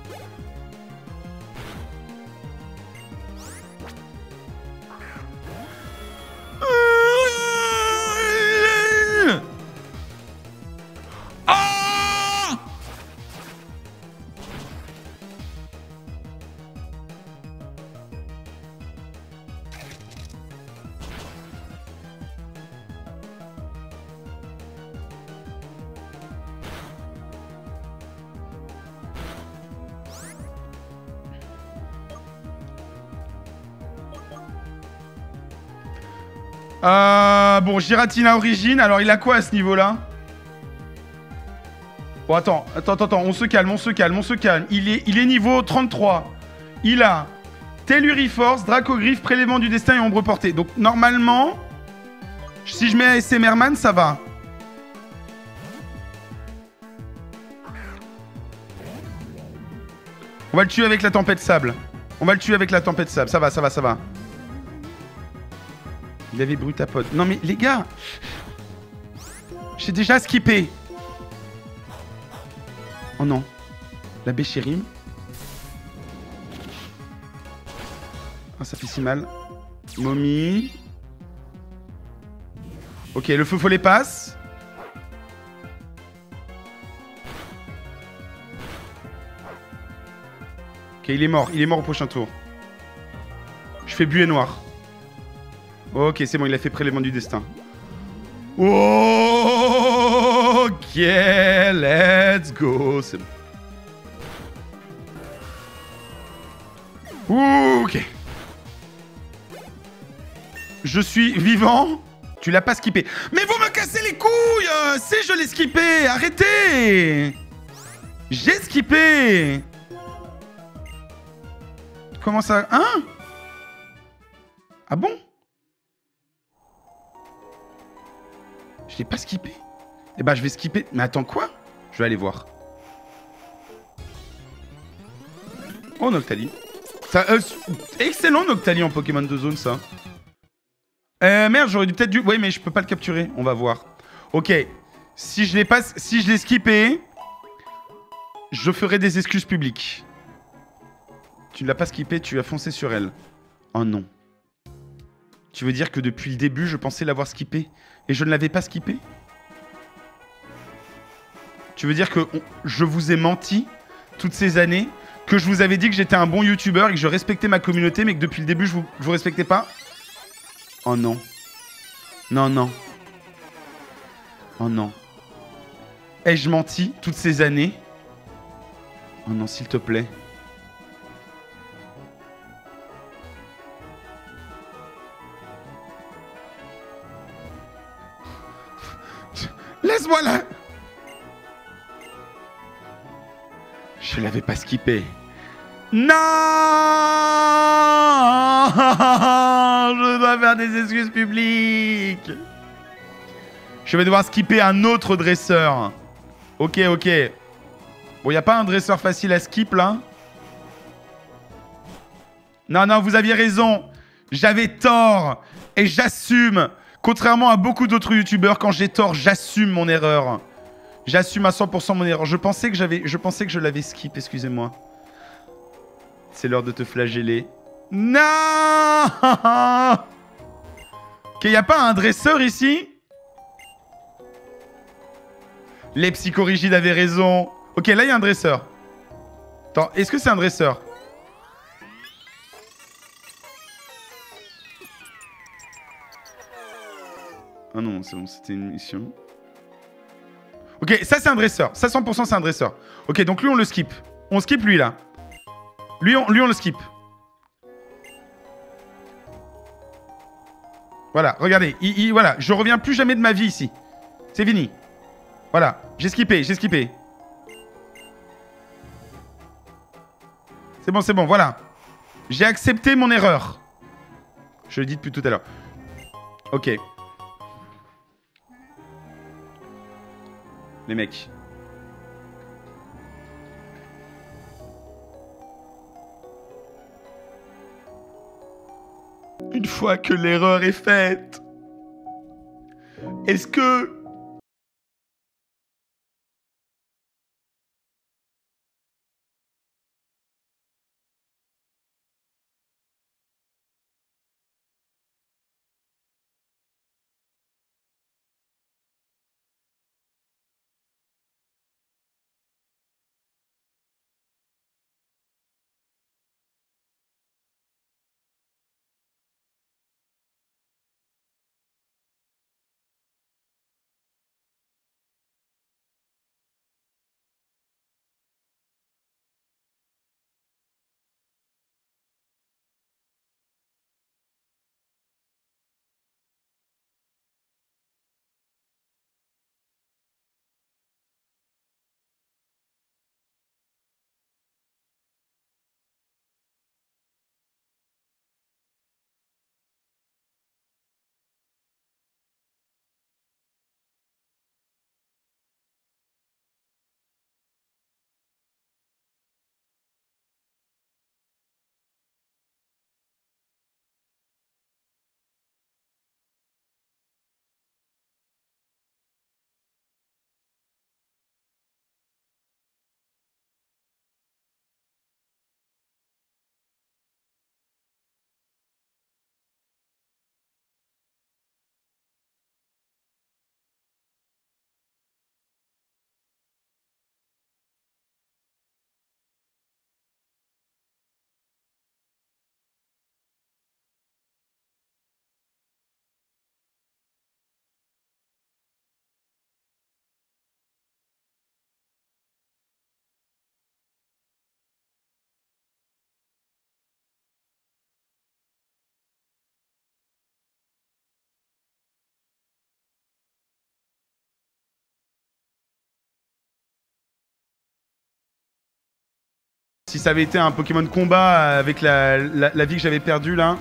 S1: Bon, Giratina Origine, alors il a quoi à ce niveau-là? Bon, attends, on se calme. Il est niveau 33. Il a Telluriforce, Dracogriffe, Prélèvement du Destin et Ombre Portée. Donc, normalement, si je mets ASMR Man, ça va. On va le tuer avec la tempête sable. Ça va. Il avait Brutapod. Non mais les gars, j'ai déjà skippé. Oh non. La Béchérim. Ah, ça fait si mal. Momie. Ok, le feu follet passe. Ok, il est mort au prochain tour. Je fais buée noire. Ok, c'est bon, il a fait Prélèvement du Destin. Ok, let's go. C'est bon. Ok. Je suis vivant. Tu l'as pas skippé. Mais vous me cassez les couilles. Si, je l'ai skippé. Arrêtez. J'ai skippé. Comment ça... Hein? Ah bon? Je l'ai pas skippé. Eh ben, je vais skipper. Mais attends, quoi? Je vais aller voir. Oh, Noctali. Ça, excellent, Noctali, en Pokémon de zone, ça. Merde, j'aurais peut-être dû... Oui, mais je peux pas le capturer. On va voir. Ok. Si je l'ai skippé, je ferai des excuses publiques. Tu ne l'as pas skippé, tu as foncé sur elle. Oh non. Tu veux dire que depuis le début, je pensais l'avoir skippé et je ne l'avais pas skippé? Tu veux dire que je vous ai menti toutes ces années? Que je vous avais dit que j'étais un bon youtubeur et que je respectais ma communauté, mais que depuis le début, je vous respectais pas? Oh non. Non, non. Oh non. Ai-je menti toutes ces années? Oh non, s'il te plaît. Laisse-moi là. Je l'avais pas skippé. Non. Je dois faire des excuses publiques. Je vais devoir skipper un autre dresseur. Ok, ok. Bon, y a pas un dresseur facile à skip là? Non, non, vous aviez raison. J'avais tort. Et j'assume. Contrairement à beaucoup d'autres youtubeurs, quand j'ai tort, j'assume mon erreur. J'assume à 100% mon erreur. Je pensais que je l'avais skip, excusez-moi. C'est l'heure de te flageller. Non. Ok, y a pas un dresseur ici? Les psychorigides avaient raison. Ok, là, il y a un dresseur. Attends, est-ce que c'est un dresseur? Ah non, c'est bon, c'était une mission. Ok, ça, c'est un dresseur. Ça, 100%, c'est un dresseur. Ok, donc lui, on le skip. On skip lui, là. Lui, on le skip. Voilà, regardez. Voilà, je reviens plus jamais de ma vie ici. C'est fini. Voilà, j'ai skippé, j'ai skippé. C'est bon, voilà. J'ai accepté mon erreur. Je le dis depuis tout à l'heure. Ok. Les mecs. Une fois que l'erreur est faite, est-ce que... Si ça avait été un Pokémon de combat avec la vie que j'avais perdue là.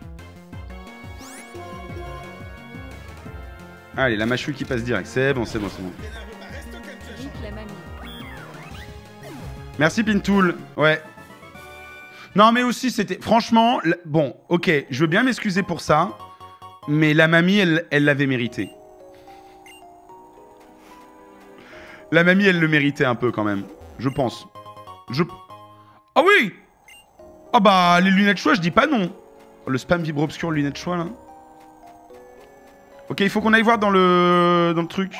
S1: Allez, la mâchouille qui passe direct. C'est bon.
S3: Rick la mamie.
S1: Merci Pintoul. Ouais. Non mais aussi c'était... Franchement, bon, ok, je veux bien m'excuser pour ça. Mais la mamie, elle l'avait mérité. La mamie, elle le méritait un peu quand même. Je pense. Ah oui! Ah bah, les lunettes choix, je dis pas non. Le spam vibre obscur, lunettes choix, là. Ok, il faut qu'on aille voir dans le truc.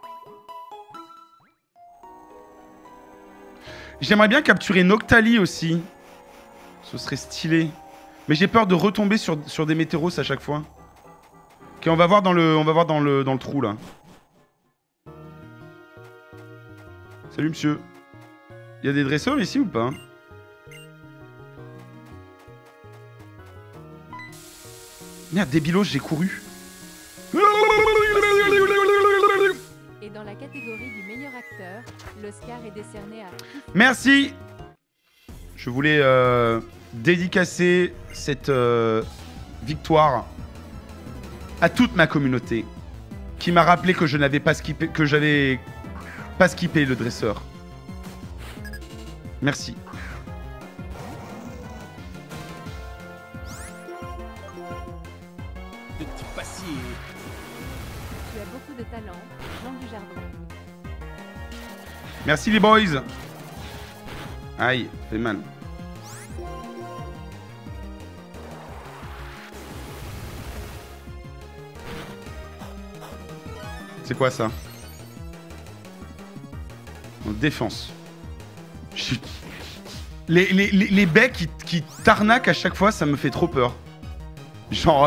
S1: J'aimerais bien capturer Noctali aussi. Ce serait stylé. Mais j'ai peur de retomber sur des météoros à chaque fois. Ok, on va voir dans le trou, là. Salut, monsieur. Il y a des dresseurs ici ou pas? Merde, débilos, j'ai couru.
S3: Et dans la catégorie du meilleur acteur, l'Oscar est décerné à...
S1: Merci. Je voulais dédicacer cette victoire à toute ma communauté qui m'a rappelé que je n'avais pas skippé, que j'avais pas skippé le dresseur. Merci.
S2: De petits passiers.
S3: Tu as beaucoup de talent, Jean Dujardin.
S1: Merci les boys. Aïe, fait mal. C'est quoi ça? En défense. Chut. Les becs qui t'arnaquent à chaque fois, ça me fait trop peur. Genre...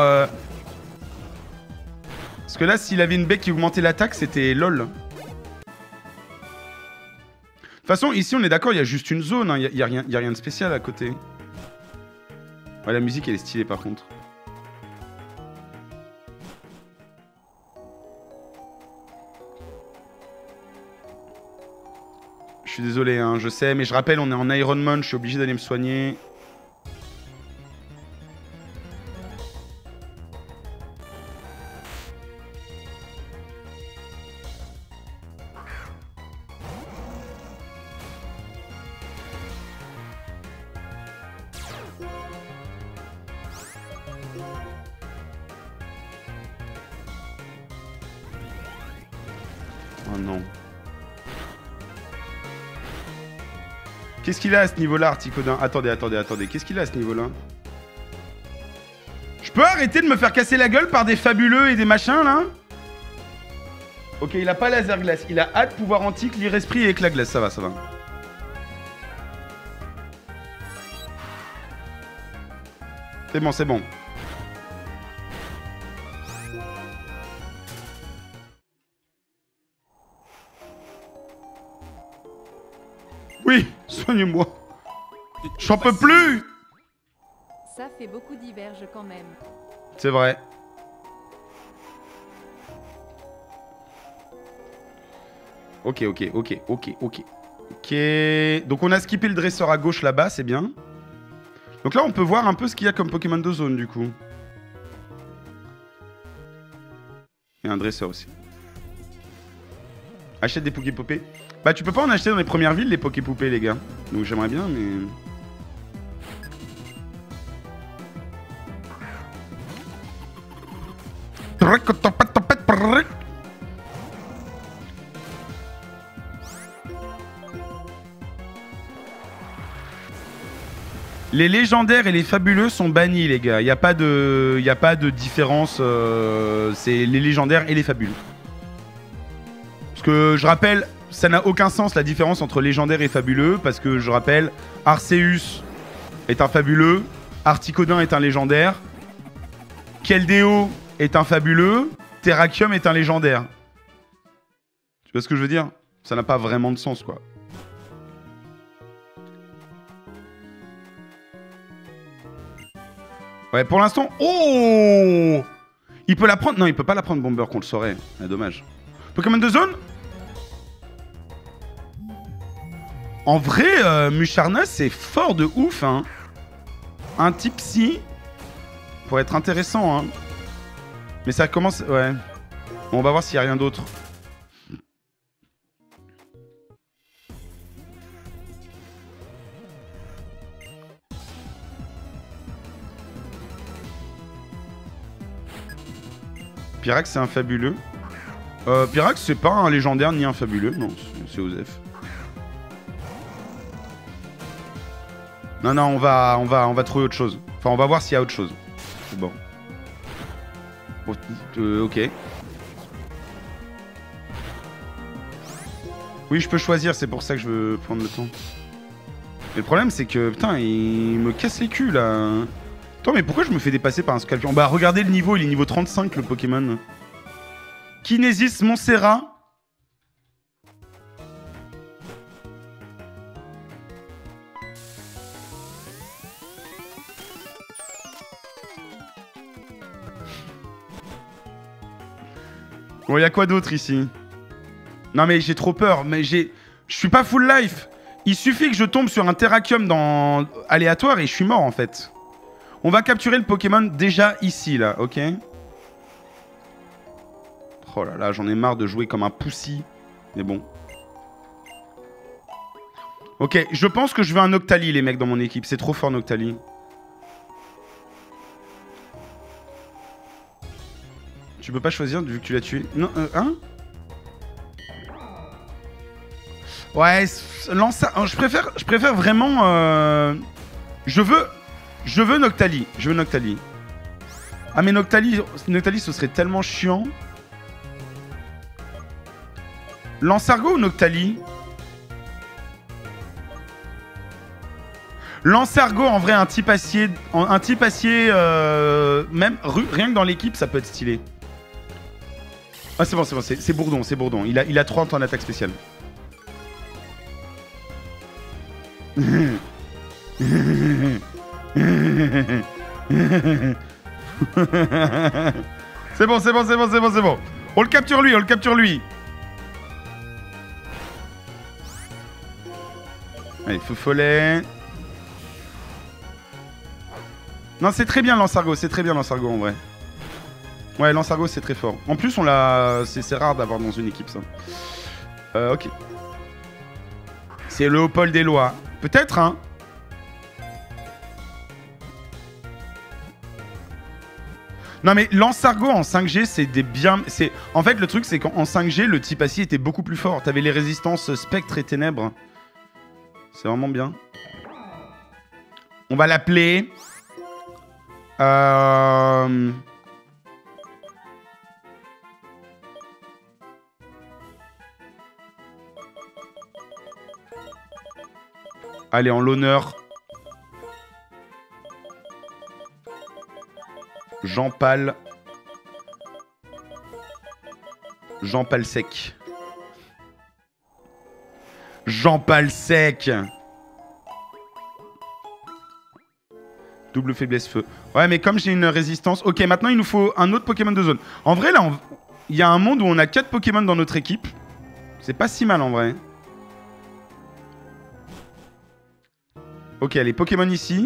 S1: Parce que là, s'il avait une bec qui augmentait l'attaque, c'était lol. toute façon, ici, on est d'accord, il y a juste une zone. Il n'y a rien de spécial à côté. Ouais, la musique, elle est stylée, par contre. Je suis désolé, hein, je sais, mais je rappelle, on est en Iron Man, je suis obligé d'aller me soigner. Oh non. Qu'est-ce qu'il a à ce niveau-là, Articodin? Attendez. Qu'est-ce qu'il a à ce niveau-là? Je peux arrêter de me faire casser la gueule par des fabuleux et des machins, là? Ok, il a pas laser glace. Il a hâte, pouvoir antique, lire esprit et éclat glace. Ça va. C'est bon. Oui, soigne-moi. J'en peux plus.
S3: Ça fait beaucoup diverges quand même.
S1: C'est vrai. Ok. Donc on a skippé le dresseur à gauche là-bas, c'est bien. Donc là on peut voir un peu ce qu'il y a comme Pokémon de zone du coup. Et un dresseur aussi. Achète des Poképoupées. Bah tu peux pas en acheter dans les premières villes les Poképoupées les gars. Donc j'aimerais bien mais... Les légendaires et les fabuleux sont bannis les gars. Il n'y a pas de différence. C'est les légendaires et les fabuleux. Parce que je rappelle, ça n'a aucun sens la différence entre légendaire et fabuleux. Parce que je rappelle, Arceus est un fabuleux. Articodin est un légendaire. Keldeo est un fabuleux. Terrakium est un légendaire. Tu vois ce que je veux dire? Ça n'a pas vraiment de sens quoi. Ouais, pour l'instant... Oh! Il peut la prendre... Non, il peut pas la prendre Bomber, qu'on le saurait. Ah, dommage. Pokémon de zone? En vrai, Musharna, c'est fort de ouf, hein. Un type psy pourrait être intéressant, hein. Mais ça commence... Ouais. Bon, on va voir s'il y a rien d'autre. Pyrax, c'est un fabuleux. Pyrax, c'est pas un légendaire ni un fabuleux. Non, c'est Osef. Non, on va trouver autre chose. Enfin, on va voir s'il y a autre chose. C'est bon. Ok. Oui, je peux choisir, c'est pour ça que je veux prendre le temps. Mais le problème, c'est que, putain, il me casse les culs, là. Attends, mais pourquoi je me fais dépasser par un Scorpion? Bah, regardez le niveau, il est niveau 35, le Pokémon. Kinesis Montserrat. Bon, y a quoi d'autre ici? Non, mais j'ai trop peur. Mais je suis pas full life. Il suffit que je tombe sur un Terrakium dans aléatoire et je suis mort, en fait. On va capturer le Pokémon déjà ici, là, ok? Oh là là, j'en ai marre de jouer comme un poussi. Mais bon. Ok, je pense que je veux un Noctali, les mecs, dans mon équipe. C'est trop fort, Noctali. Tu peux pas choisir, vu que tu l'as tué. Non, hein? Ouais, lance ça. Je préfère vraiment... Je veux Noctali. Ah, mais Noctali, ce serait tellement chiant. Lancergo ou Noctali? Lancergo, en vrai, un type acier... même rien que dans l'équipe, ça peut être stylé. Ah, c'est bon, c'est Bourdon. Il a 30 en attaque spéciale. C'est bon, c'est bon, c'est bon, c'est bon, c'est bon. On le capture lui, on le capture lui. Allez, feu follet. Non, c'est très bien l'Ansargo, c'est très bien l'Ansargo en vrai. Ouais, l'Ansargo c'est très fort. En plus, on l'a, c'est rare d'avoir dans une équipe ça. Ok. C'est Léopold des lois. Peut-être, hein. Non mais l'Ansargo en 5G c'est des bien... En fait le truc c'est qu'en 5G le type acier était beaucoup plus fort. T'avais les résistances spectre et ténèbres. C'est vraiment bien. On va l'appeler... Allez, en l'honneur... Jean Pal Sec. Jean Pal Sec. Double faiblesse feu. Ouais, mais comme j'ai une résistance... Ok, maintenant il nous faut un autre Pokémon de zone. En vrai, là, il y a un monde où on a 4 Pokémon dans notre équipe. C'est pas si mal en vrai. Ok, les Pokémon ici.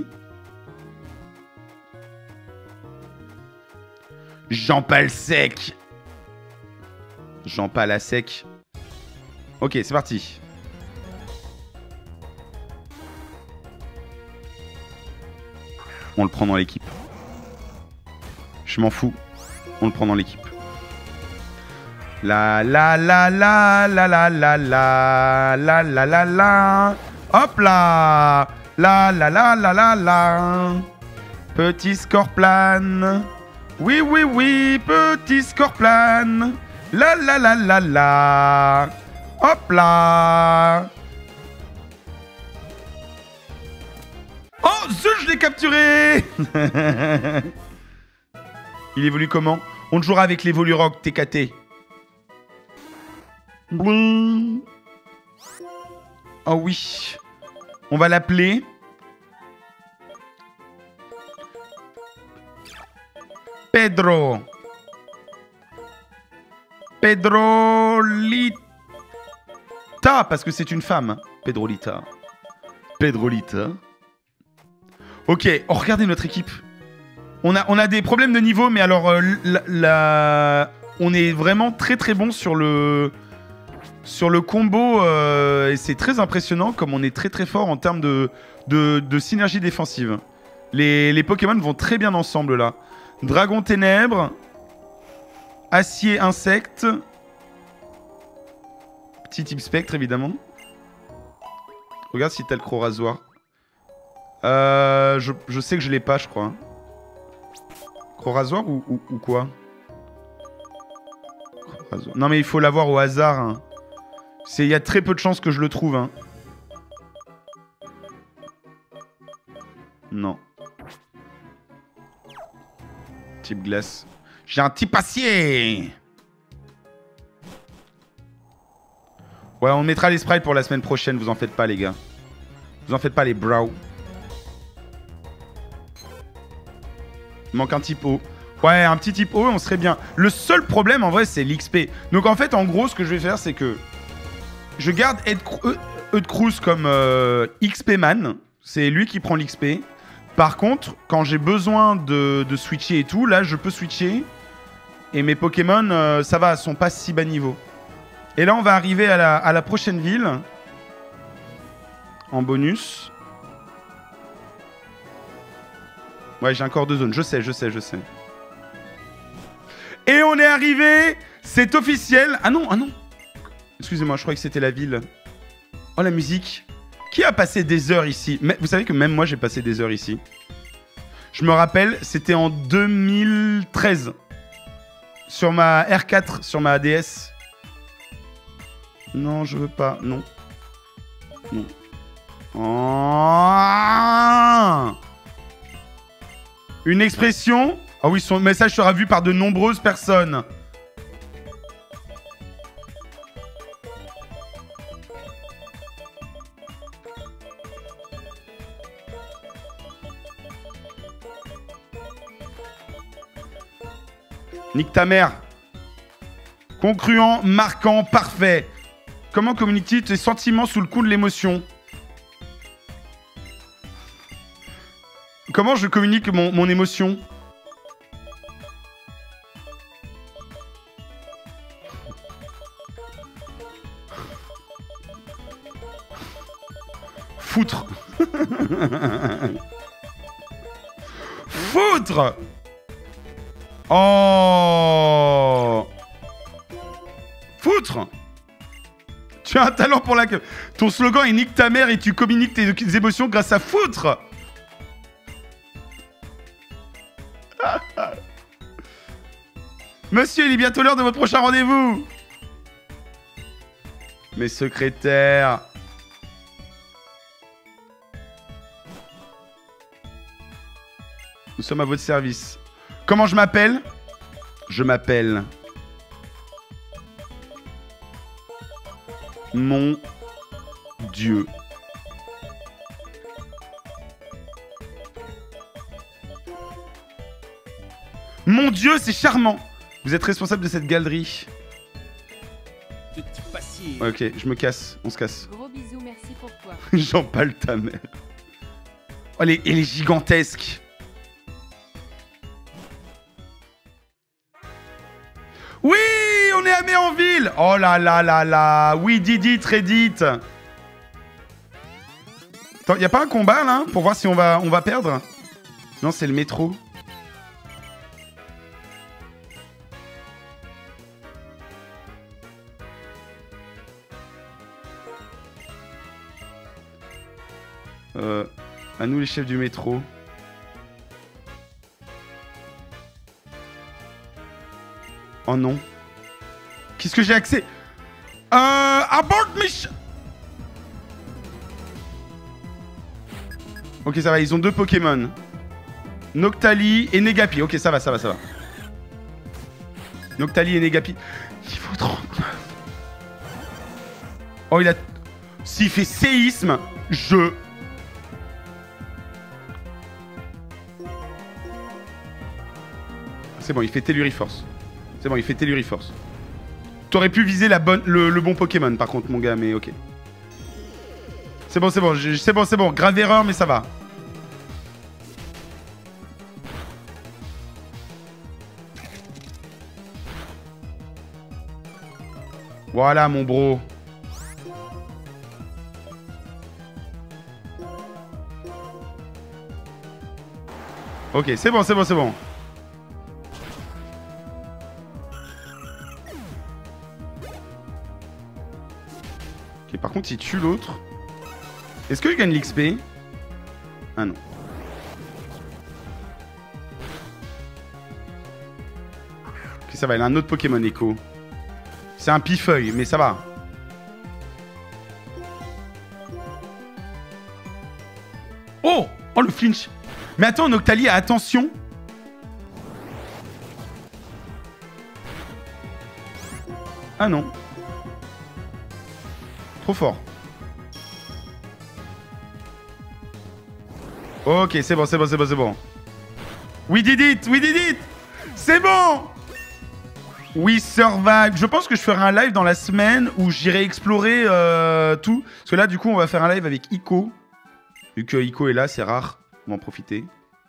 S1: Jean Pal Sec. Jean Pal à sec. Ok, c'est parti. On le prend dans l'équipe. Je m'en fous. On le prend dans l'équipe. La la la la la la la la la la la la. Hop là. La la la la la la. Petit Scorpion. Oui, oui, oui, petit Scorpion. La la la la la. Hop là. Oh, je l'ai capturé. Il évolue comment? On jouera avec l'Evolurock TKT. Boum. Oh oui. On va l'appeler... Pedro. Pedrolita. Parce que c'est une femme. Pedrolita. Pedrolita. Ok, oh, regardez notre équipe. On a des problèmes de niveau, mais alors on est vraiment très très bon sur le combo. Et c'est très impressionnant comme on est très très fort en termes de synergie défensive. Les Pokémon vont très bien ensemble là. Dragon ténèbres. Acier insecte. Petit type spectre évidemment. Regarde si t'as le croc rasoir. Je sais que je l'ai pas, je crois. Croc rasoir ou quoi? Non mais il faut l'avoir au hasard. Hein. Il y a très peu de chances que je le trouve. Hein. Non. Type glace. J'ai un type acier. Ouais, on mettra les sprites pour la semaine prochaine, vous en faites pas les gars. Vous en faites pas les bros. Il manque un type O. Ouais, un petit type O, on serait bien. Le seul problème, en vrai, c'est l'XP. Donc, en fait, en gros, ce que je vais faire, c'est que je garde Eudcruz comme XP man. C'est lui qui prend l'XP. Par contre, quand j'ai besoin de switcher et tout, là, je peux switcher. Et mes Pokémon, ça va, sont pas si bas niveau. Et là, on va arriver à la prochaine ville. En bonus. Ouais, j'ai encore 2 zones. Je sais. Et on est arrivé. C'est officiel. Ah non. Excusez-moi, je croyais que c'était la ville. Oh, la musique. Qui a passé des heures ici? Mais vous savez que même moi, j'ai passé des heures ici. Je me rappelle, c'était en 2013. Sur ma R4, sur ma DS. Non, je veux pas. Non. Oh, une expression. Ah oui, son message sera vu par de nombreuses personnes. Nique ta mère. Concluant, marquant, parfait. Comment communiques-tu tes sentiments sous le coup de l'émotion? Comment je communique mon émotion? Foutre. Foutre. Oh. Foutre. Tu as un talent pour la queue. Ton slogan est nique ta mère et tu communiques tes émotions grâce à foutre. Monsieur, il est bientôt l'heure de votre prochain rendez-vous. Mes secrétaires. Nous sommes à votre service. Comment je m'appelle? Je m'appelle... Mon Dieu. Mon Dieu, c'est charmant. Vous êtes responsable de cette galerie.
S2: Petit passier.
S1: Ok, je me casse. On se casse.
S3: Gros bisous, merci pour toi.
S1: J'en parle ta mère. Oh, elle est gigantesque. Oui, on est à Méanville. Oh là là là là. Oui, Didi, très dite. Attends, y a pas un combat là pour voir si on va perdre? Non, c'est le métro. À nous les chefs du métro. Oh non. Qu'est-ce que j'ai accès? Abort mission. Ok, ça va, ils ont deux Pokémon. Noctali et Negapi. Ok, ça va. Noctali et Negapi. Niveau 39. Oh, il a... S'il fait séisme, je... C'est bon, il fait Telluriforce. C'est bon, il fait Telluriforce. T'aurais pu viser le bon Pokémon, par contre, mon gars, mais ok. C'est bon, c'est bon. Grave erreur, mais ça va. Voilà, mon bro. Ok, c'est bon. Ok, par contre, il tue l'autre. Est-ce que je gagne l'XP? Ah non. Ok, ça va, il a un autre Pokémon Echo. C'est un pifeuille, mais ça va. Oh! Oh, le flinch! Mais attends, Noctali, attention! Ah non. Trop fort. Ok, c'est bon. We did it! C'est bon! We survive. Je pense que je ferai un live dans la semaine où j'irai explorer tout. Parce que là, du coup, on va faire un live avec Ico. Vu que Ico est là, c'est rare. On va en profiter.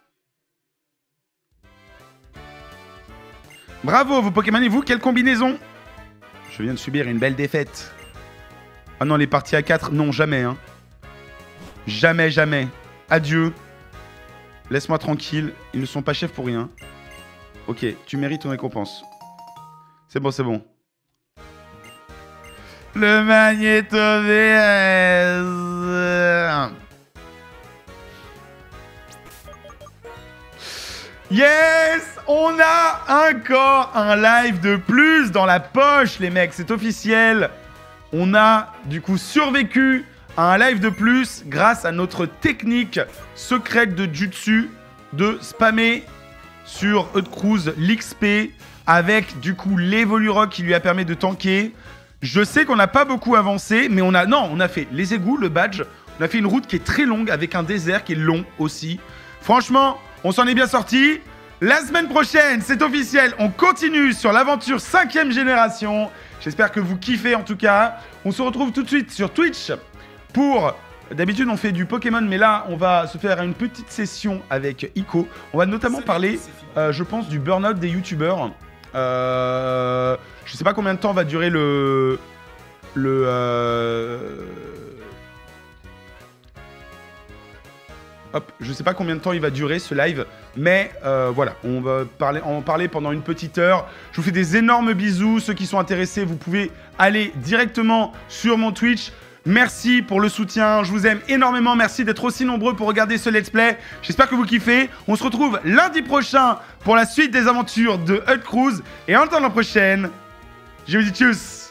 S1: Bravo, vos Pokémon et vous, quelle combinaison? Je viens de subir une belle défaite. Ah non, les parties à 4, non, jamais. Hein. Jamais. Adieu. Laisse-moi tranquille. Ils ne sont pas chefs pour rien. Ok, tu mérites ton récompense. C'est bon. Le Magnéto VS. Yes! On a encore un live de plus dans la poche, les mecs. C'est officiel. On a, du coup, survécu à un live de plus grâce à notre technique secrète de Jutsu de spammer sur Eutcruz l'XP avec, du coup, l'Evolurock qui lui a permis de tanker. Je sais qu'on n'a pas beaucoup avancé, mais on a fait les égouts, le badge. On a fait une route qui est très longue avec un désert qui est long aussi. Franchement, on s'en est bien sorti. La semaine prochaine, c'est officiel, on continue sur l'aventure 5e génération. J'espère que vous kiffez en tout cas. On se retrouve tout de suite sur Twitch pour... D'habitude, on fait du Pokémon, mais là, on va se faire une petite session avec Ico. On va notamment parler, je pense, du burn-out des youtubeurs. Je sais pas combien de temps va durer Hop, je sais pas combien de temps il va durer ce live, mais voilà, on va en parler pendant une petite heure. Je vous fais des énormes bisous. Ceux qui sont intéressés, vous pouvez aller directement sur mon Twitch. Merci pour le soutien, je vous aime énormément. Merci d'être aussi nombreux pour regarder ce let's play. J'espère que vous kiffez. On se retrouve lundi prochain pour la suite des aventures de Hut Cruise. Et en attendant la prochaine, je vous dis tchuss.